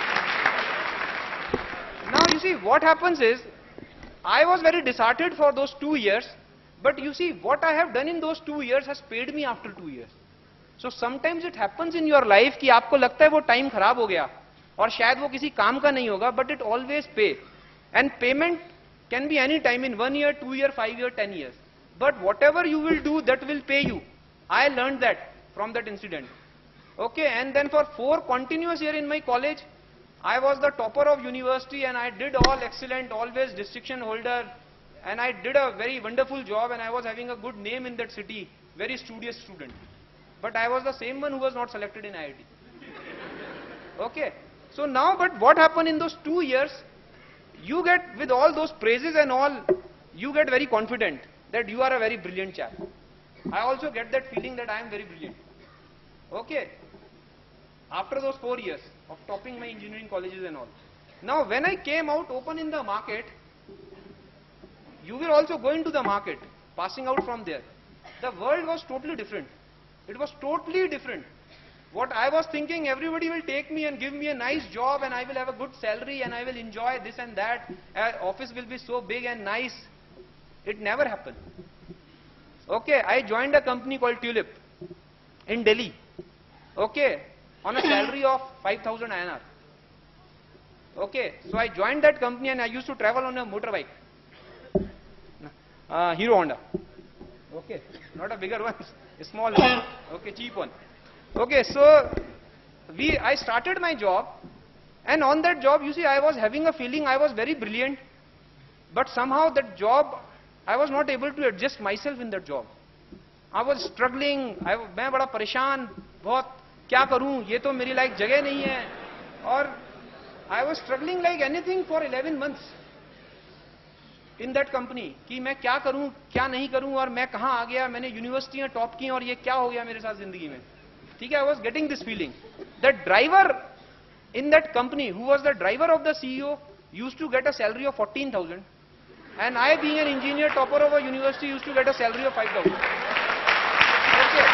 Speaker 4: now you see what happens is, I was very disheartened for those 2 years, but you see what I have done in those 2 years has paid me after 2 years. So sometimes it happens in your life कि आपको लगता है वो time खराब हो गया और शायद वो किसी काम का नहीं होगा, but it always pay, and payment can be any time, in 1 year, 2 year, 5 year, 10 years. But whatever you will do, that will pay you. I learned that from that incident. Okay, and then for 4 continuous years in my college, I was the topper of university, and I did all excellent, always distinction holder, and I did a very wonderful job, and I was having a good name in that city, very studious student. But I was the same one who was not selected in IIT. Okay, so now, but what happened in those 2 years, you get, with all those praises and all, you get very confident that you are a very brilliant chap. I also get that feeling that I am very brilliant. Okay, after those 4 years of topping my engineering colleges and all. Now when I came out open in the market, you will also go into the market, passing out from there. The world was totally different. It was totally different. What I was thinking, everybody will take me and give me a nice job, and I will have a good salary, and I will enjoy this and that. Office will be so big and nice. It never happened. Okay, I joined a company called Tulip in Delhi. Okay, on a salary of 5,000 INR. Okay, so I joined that company, and I used to travel on a motorbike. Hero Honda. Okay, not a bigger one, a small one. Okay, cheap one. Okay, so I started my job, and on that job, you see, I was having a feeling I was very brilliant, but somehow that job, I was not able to adjust myself in that job. I was struggling, मैं बड़ा परेशान, बहुत क्या करूं, ये तो मेरी लायक जगह नहीं है, और I was struggling like anything for 11 months in that company, कि मैं क्या करूं, क्या नहीं करूं, और मैं कहां आ गया, मैंने यूनिवर्सिटियां टॉप की और ये क्या हो गया मेरे साथ जिंदगी में. ठीक है, I was getting this feeling. The driver in that company, who was the driver of the CEO, used to get a salary of 14,000, and I, being an engineer topper of a university, used to get a salary of 5,000. Okay.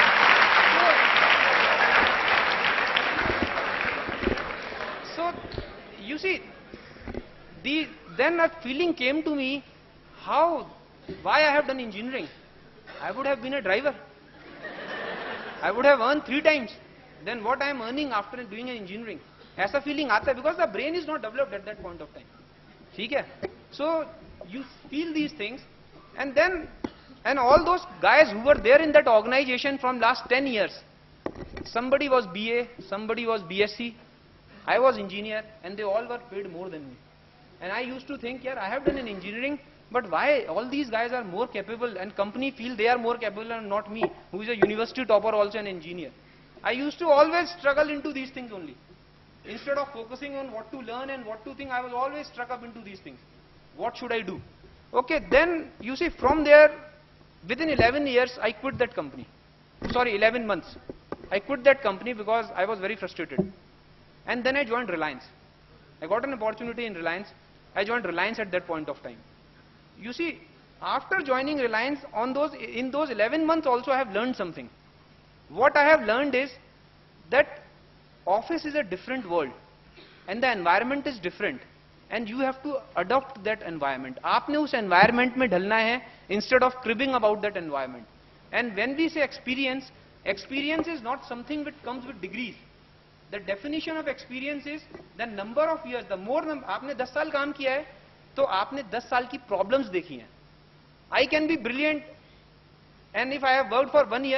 Speaker 4: So you see, then a feeling came to me, why I have done engineering? I would have been a driver. I would have earned 3 times than what I am earning after doing an engineering. ऐसा feeling आता है, because the brain is not developed at that point of time. ठीक है? So you feel these things, and then, and all those guys who were there in that organization from last 10 years, somebody was BA, somebody was BSc, I was engineer, and they all were paid more than me. And I used to think, yeah, I have done an engineering, but why all these guys are more capable, and company feel they are more capable and not me, who is a university topper, also an engineer. I used to always struggle into these things only. Instead of focusing on what to learn and what to think, I was always struck up into these things. What should I do? Okay, then you see, from there, within 11 years, I quit that company. Sorry, 11 months. I quit that company because I was very frustrated. And then I joined Reliance. I got an opportunity in Reliance. I joined Reliance at that point of time. You see, after joining Reliance, in those 11 months also I have learned something. What I have learned is that office is a different world, and the environment is different, and you have to adopt that environment. आपने उस environment में ढलना है, instead of cribbing about that environment. And when we say experience, experience is not something which comes with degrees. The definition of experience is the number of years. The more आपने 10 साल काम किया है, तो आपने 10 साल की problems देखी हैं. I can be brilliant, and if I have worked for 1 year,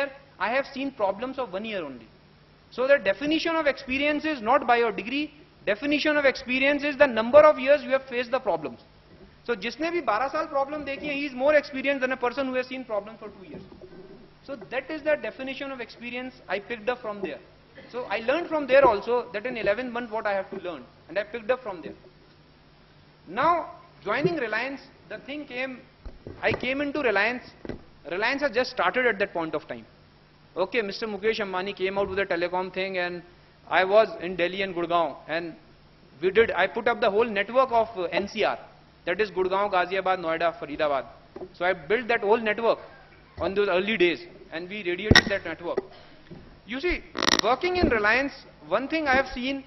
Speaker 4: I have seen problems of 1 year only. So the definition of experience is not by your degree. Definition of experience is the number of years you have faced the problems. So जिसने भी 12 साल problem देखी है, he is more experienced than a person who has seen problems for 2 years. So that is the definition of experience I picked up from there. So I learned from there also that in 11 months what I have to learn, and I picked up from there. Now joining Reliance, the thing came, I came into Reliance. Reliance had just started at that point of time. Okay, Mr. Mukesh Ambani came out with a telecom thing, and I was in Delhi and Gurgaon, and I put up the whole network of NCR, that is Gurgaon, Ghaziabad, Noida, Faridabad. So I built that whole network on those early days, and we radiated that network. You see, working in Reliance, one thing I have seen,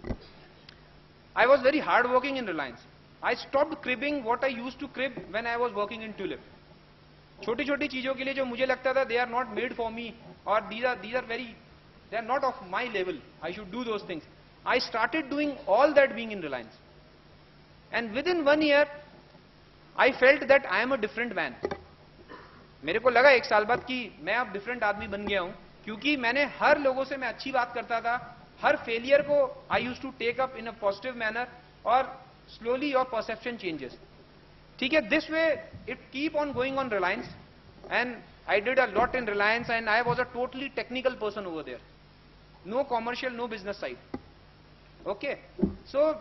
Speaker 4: I was very hard working in Reliance. I stopped cribbing what I used to crib when I was working in Tulip. छोटी छोटी चीजों के लिए जो मुझे लगता था they are not made for me, or they are not of my level, I should do those things. I started doing all that being in Reliance. And within 1 year, I felt that I am a different man. मेरे को लगा 1 साल बाद कि मैं अब different आदमी बन गया हूं, क्योंकि मैंने हर लोगों से मैं अच्छी बात करता था, हर फेलियर को I used to take up in a positive manner, और स्लोली योर परसेप्शन चेंजेस. ठीक है, this way it keep on going on Reliance, एंड I did a lot in Reliance, and I was a totally technical person over there. No commercial, no business side. Okay, so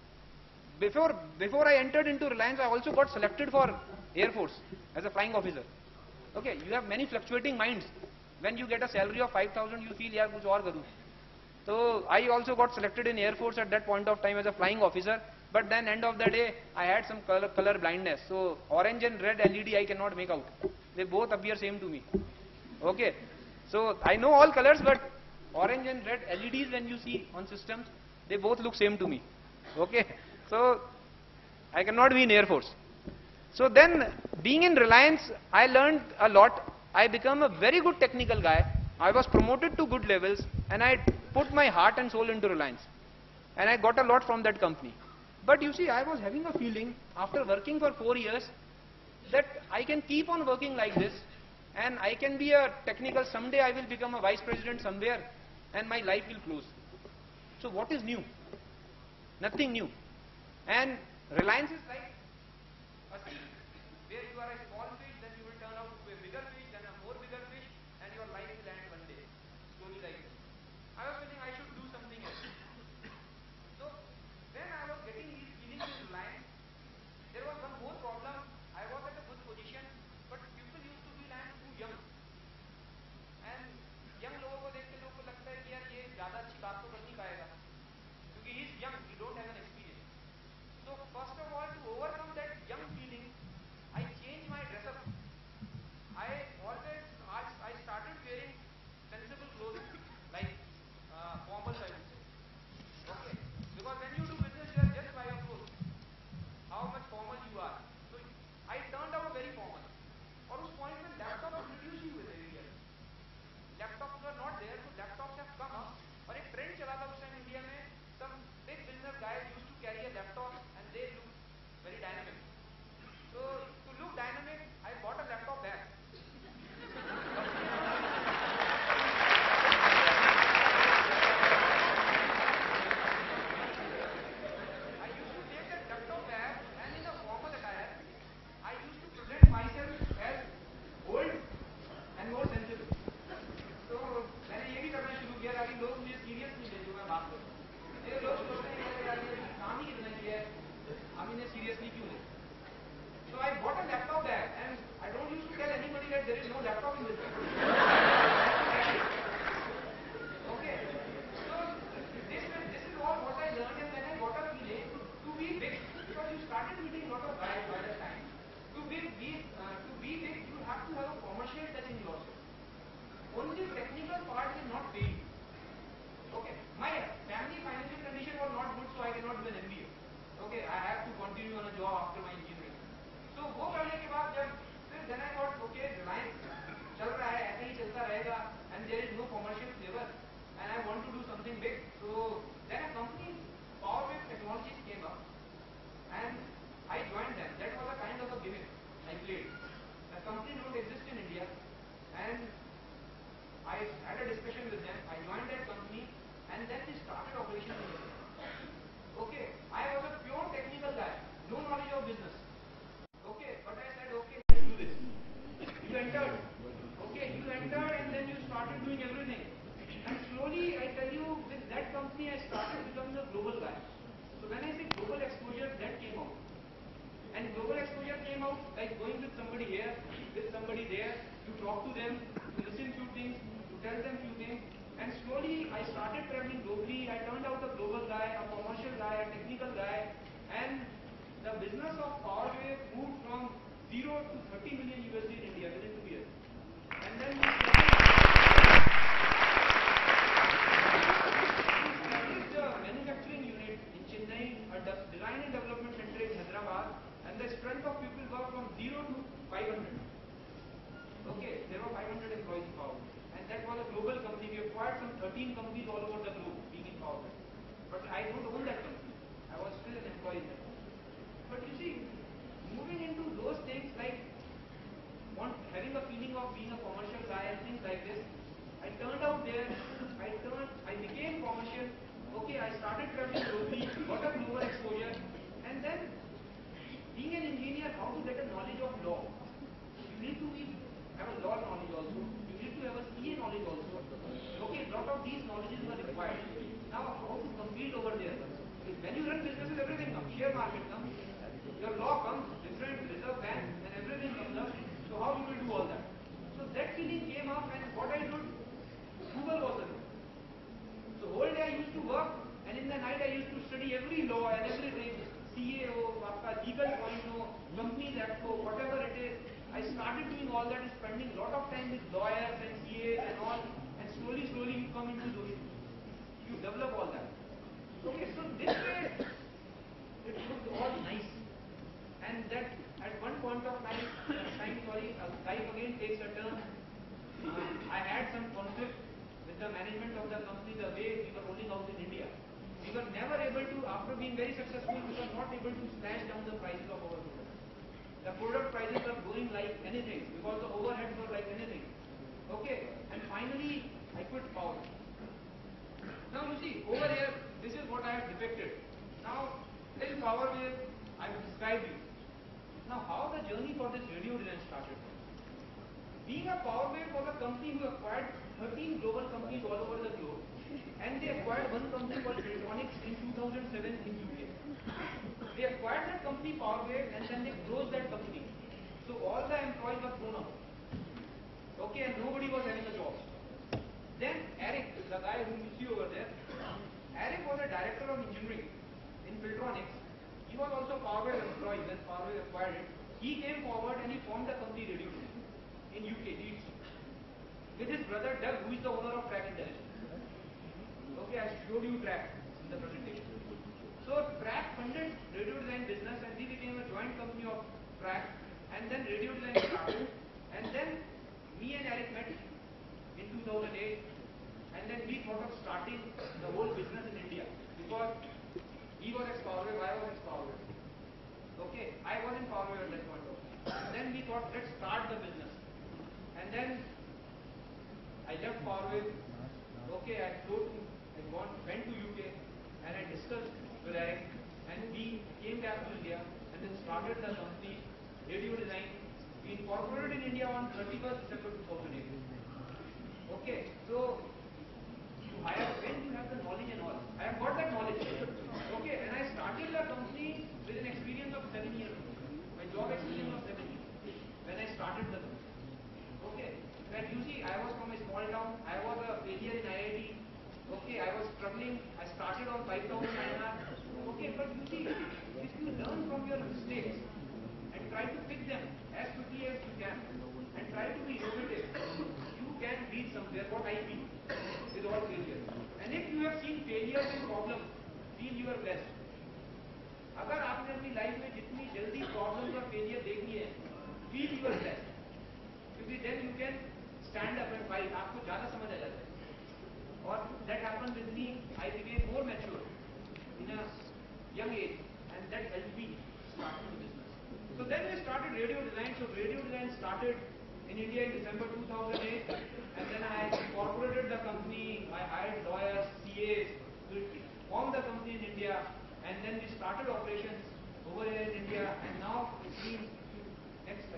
Speaker 4: before I entered into Reliance, I also got selected for Air Force as a flying officer. Okay, you have many fluctuating minds. When you get a salary of 5,000, you feel yaar kuch aur karu. So I also got selected in Air Force at that point of time as a flying officer. But then end of the day, I had some color blindness. So orange and red LED I cannot make out. They both appear same to me. Okay, so I know all colors, but orange and red LEDs when you see on systems, they both look same to me. Okay, so I cannot be in Air Force. So then, being in Reliance, I learned a lot. I became a very good technical guy. I was promoted to good levels, and I put my heart and soul into Reliance. And I got a lot from that company. But you see, I was having a feeling, after working for 4 years, that I can keep on working like this, and I can be a technical, someday I will become a vice president somewhere, and my life will close. So what is new? Nothing new. And Reliance is like a sea, where you are a small fish, then you will turn out to a bigger fish, then a more bigger fish, and your life will end one day. Slowly like this. I was feeling I should do something else. So when I was getting these feelings in Reliance, there was one more problem. I was at a good position, but people used to feel I am too young. And young लोगों को देख के लोगों को लगता है कि यार ये ज़्यादा अच्छी बात तो कर नहीं पाएगा, क्योंकि he is young, he don't have an experience. So first of all, to overcome that young feeling, I changed my dress up. I started wearing sensible clothes, like formals I would say. Okay, because when you do business, you are judged by your clothes, how much formal you are. So I turned out very formal. और उस point में laptop introduce ही हुए थे India में. Laptops were not there, so laptops have come up. और एक trend चला था उस time India में, some big business guys used to carry a laptop and they look very dynamic. So to look dynamic, I bought a laptop bag. I used to take that laptop bag, and in a formal attire, I used to present myself as old and more sensible. So मैंने ये भी करना शुरू किया ताकि लोग मुझे serious नहीं ले जो मैं बात करूँ. ये लोग सोचते हैं कि यार ये काम ही इतना किया है, हम इन्हें सीरियसली क्यों लें? So I bought a laptop bag, and I don't used to tell anybody that there is no laptop in this bag. Okay, so this is all what I learned, and then I got a feeling to be big, because you started meeting a lot of guys by that time. To be big, you have to have a commercial touch in yourself. Only technical part will not pay you. Okay, my family financial condition was not good, so I cannot do an MBA. Okay, I have to continue on a job after my engineering. So वो company, I started becoming a global guy. So when I say global exposure, that came out. And global exposure came out like going with somebody here, with somebody there, to talk to them, to listen to things, to tell them few things. And slowly I started traveling globally. I turned out a global guy, a commercial guy, a technical guy. And the business of Powerwave moved from 0 to 30 million USD in India within 2 years. And then we established a manufacturing unit in Chennai, a design and development center in Hyderabad, and the strength of people were from 0 to 500. Okay, there were 500 employees in Power. And that was a global company. We acquired some 13 companies all over the globe being in Power. But I don't own that company. I was still an employee there. But you see, moving into those things like having a feeling of being a commercial guy and things like this, I turned out there, I became commercial. Okay, I started traveling globally, got a global exposure, and then being an engineer, how to get a knowledge of law. You need to have a law knowledge also. You need to have a CA knowledge also. Okay, a lot of these knowledges were required. Now, how to compete over there? When you run businesses, everything comes. Share market comes. Your law comes, different reserve bank, and everything comes up. So how you will do all that? So that feeling came up, and what I did, Google was there. So whole day I used to work, and in the night I used to study every law and everything. CAO, legal point, Companies Act, whatever it is. I started doing all that, spending a lot of time with lawyers and CAs and all, and slowly you come into those. You develop all that. Okay, so this way, it was all nice. And that at one point of time, life again takes a turn. I had some conflict with the management of the company, the way we were rolling out in India. We were never able to, after being very successful, we were not able to slash down the prices of our products. The product prices were going like anything because the overheads were like anything. Okay, and finally I quit Power. Now you see, over here, this is what I have depicted. Now, in Powerwave, I have described you. Now, how the journey for this radio design started? Being a Powerwave was a company who acquired 13 global companies all over the globe, and they acquired one company called Electronics in 2007 in UK. They acquired that company Powerwave, and then they closed that company. So all the employees were thrown out. Okay, and nobody was having a job. Then Eric, the guy whom you see over there, Eric was a director of engineering in Filtronics. He was also Powerwave employee when Powerwave acquired it. He came forward and he formed a company Radio in UK, Leeds, with his brother Doug, who is the owner of Track Intelligence. Okay, I showed you Track in the presentation. So Track funded radio design business, and we became a joint company of Track, and then radio design started, and then me and Eric met in 2008, and then we thought of starting the whole business in India, because he was ex-Powerwave, I was ex-Powerwave. Okay, I was in Powerwave at that point of time. And then we thought, let's start the business. And then I left Powerwave. Okay, went to UK, and I discussed with Eric, and we came back to India, and then started the company, Radio Design. We incorporated in India on 31st December 2008. Okay, so when you have the knowledge and all. I have got that knowledge. Okay, and I started the company with an experience of 7 years. My job experience was 7 years when I started the company. Okay, and you see, I was from a small town. I was a failure in IIT. Okay, I was struggling. I started on 5,000 INR. Okay, but you see, if you learn from your mistakes and try to fix them as quickly as you can, and try to be innovative, you can reach somewhere, what I feel, with all failure. And if you have seen failures and problems, feel you are blessed. अगर आपने अपनी life में जितनी जल्दी problems और failure देख लिए feel you are blessed, क्योंकि then you can stand up and fight, आपको ज्यादा समझ आ जाता है. और that happened with me. I became more mature in a young age, and that helped me start the business. So then we started radio design. So radio design started in India in December 2008, and then I incorporated the company. I hired lawyers, CAs, we formed the company in India, and then we started operations over here in India, and now it's been, next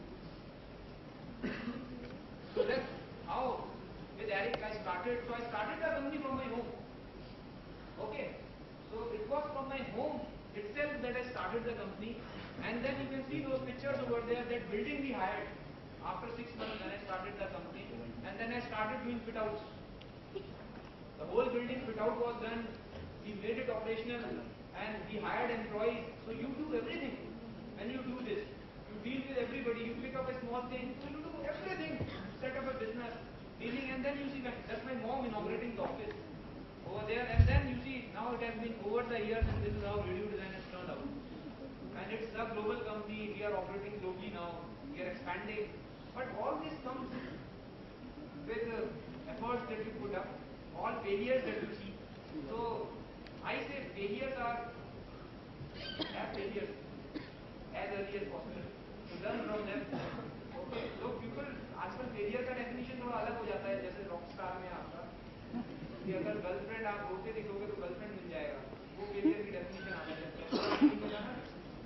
Speaker 4: slide. So that's how with Eric I started. So I started the company from my home. Okay, so it was from my home itself that I started the company, and then you can see those pictures over there. That building we hired after 6 months when I started the company, and then I started doing fit outs. The whole building fit out was done. We made it operational, and we hired employees. So you do everything when you do this. You deal with everybody. You pick up a small thing. So you do everything. Set up a business, dealing, and then you see that's my mom inaugurating the office over there, and then you see now it has been over the years, and this is how Radio Design has turned out. And it's a global company. We are operating globally now. We are expanding. But all this comes with efforts that you put up, all failures that you see. So I say failures are as failures as early as possible. To learn from them. Okay. So people आजकल failure का definition थोड़ा अलग हो जाता है, जैसे Rockstar में आपका कि अगर गर्लफ्रेंड आप रोते दिखोगे तो गर्लफ्रेंड मिल जाएगा, वो फेलियर की डेफिनेशन आ जाती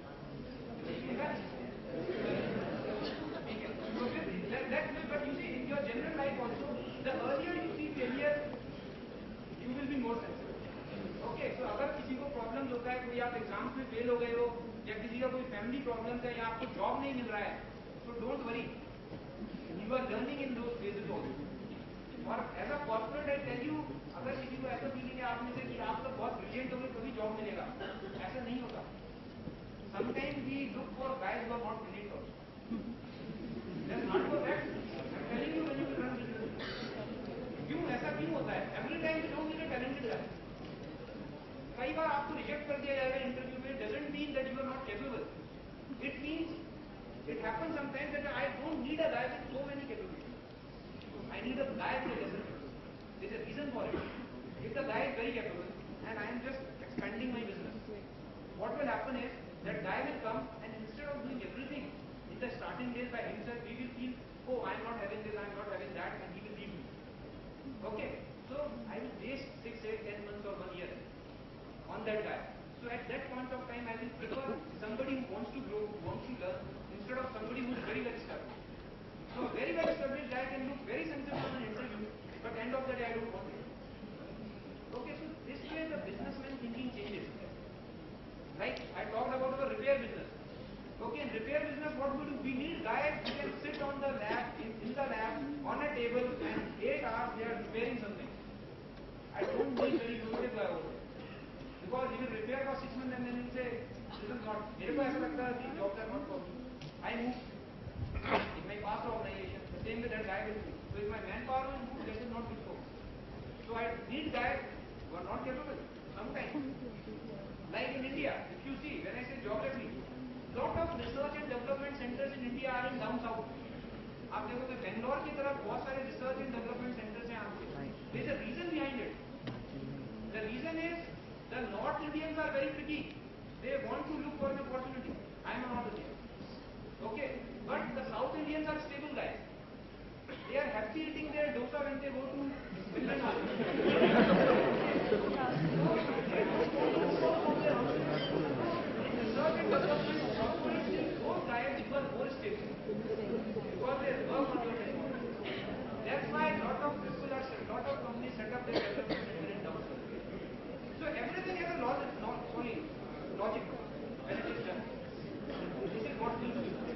Speaker 4: है. But you see, in your general life also, the earlier you see failure, you will be more sensible. Okay, so अगर किसी को प्रॉब्लम्स होता है, कोई आप एग्जाम्स में फेल हो गए हो, या किसी का कोई फैमिली प्रॉब्लम्स है, या आपको जॉब नहीं मिल रहा है, so don't worry. You are learning in those phases also. और as a corporate I tell you, अगर किसी को ऐसा फीलिंग है आप में से कि आप तो बहुत ब्रिलियंट हो गए तभी जॉब मिलेगा, ऐसा नहीं होता. Sometimes we look for guys who are not brilliant also. That's not for that. I am telling you when you run business. क्यों ऐसा क्यों होता है? Every time you don't need a talented guy. कई बार आपको रिजेक्ट कर दिया जाएगा इंटरव्यू में. Doesn't mean that you are not capable. It means it happens sometimes that I don't need a guy with so many capabilities. I need a guy who is capable. There's a reason for it. If the guy is very capable and I am just expanding my business, what will happen is that guy will come and instead of doing everything in the starting days by himself, he will feel, oh, I am not having this, I am not having that, and he will leave me. Okay, so I will waste 6, 8, 10 months or 1 year on that guy. So at that point of time, I will prefer somebody who wants to grow, who wants to learn, instead of somebody who is very well established. So a very well established guy can look very sensible on an interview, but end of the day I don't want it. Okay, so this way the businessman thinking changes. Like I talked about the repair business. Okay, in repair business what we do? We need guys who can sit on the lab, in the lab, on a table and 8 hours they are repairing something. I don't need very innovative guy over there. Because he will repair for 6 months and then he will say, this is not, मेरे को ऐसा लगता है कि jobs are not possible. I move. In my past organization, the same way that guy will do. So if my manpower will move, that is not good for me. So I need guys who are not capable sometimes. Like in India, if you see, when I say geography, lot of research and development centers in India are in down south. आप देखोगे बेंगलोर की तरफ बहुत सारे research and development centers हैं आपके. There is a reason behind it. The reason is the North Indians are very picky. They want to look for an opportunity. I am not Indian. Okay, but the South Indians are stable guys. They are happy eating their dosa when they go to Finland. Those guys were more stable because they work on their technology. That's why a lot of people are, lot of companies set up their development center in down south. So everything has a logic, not only logic when it is done. This is what we do.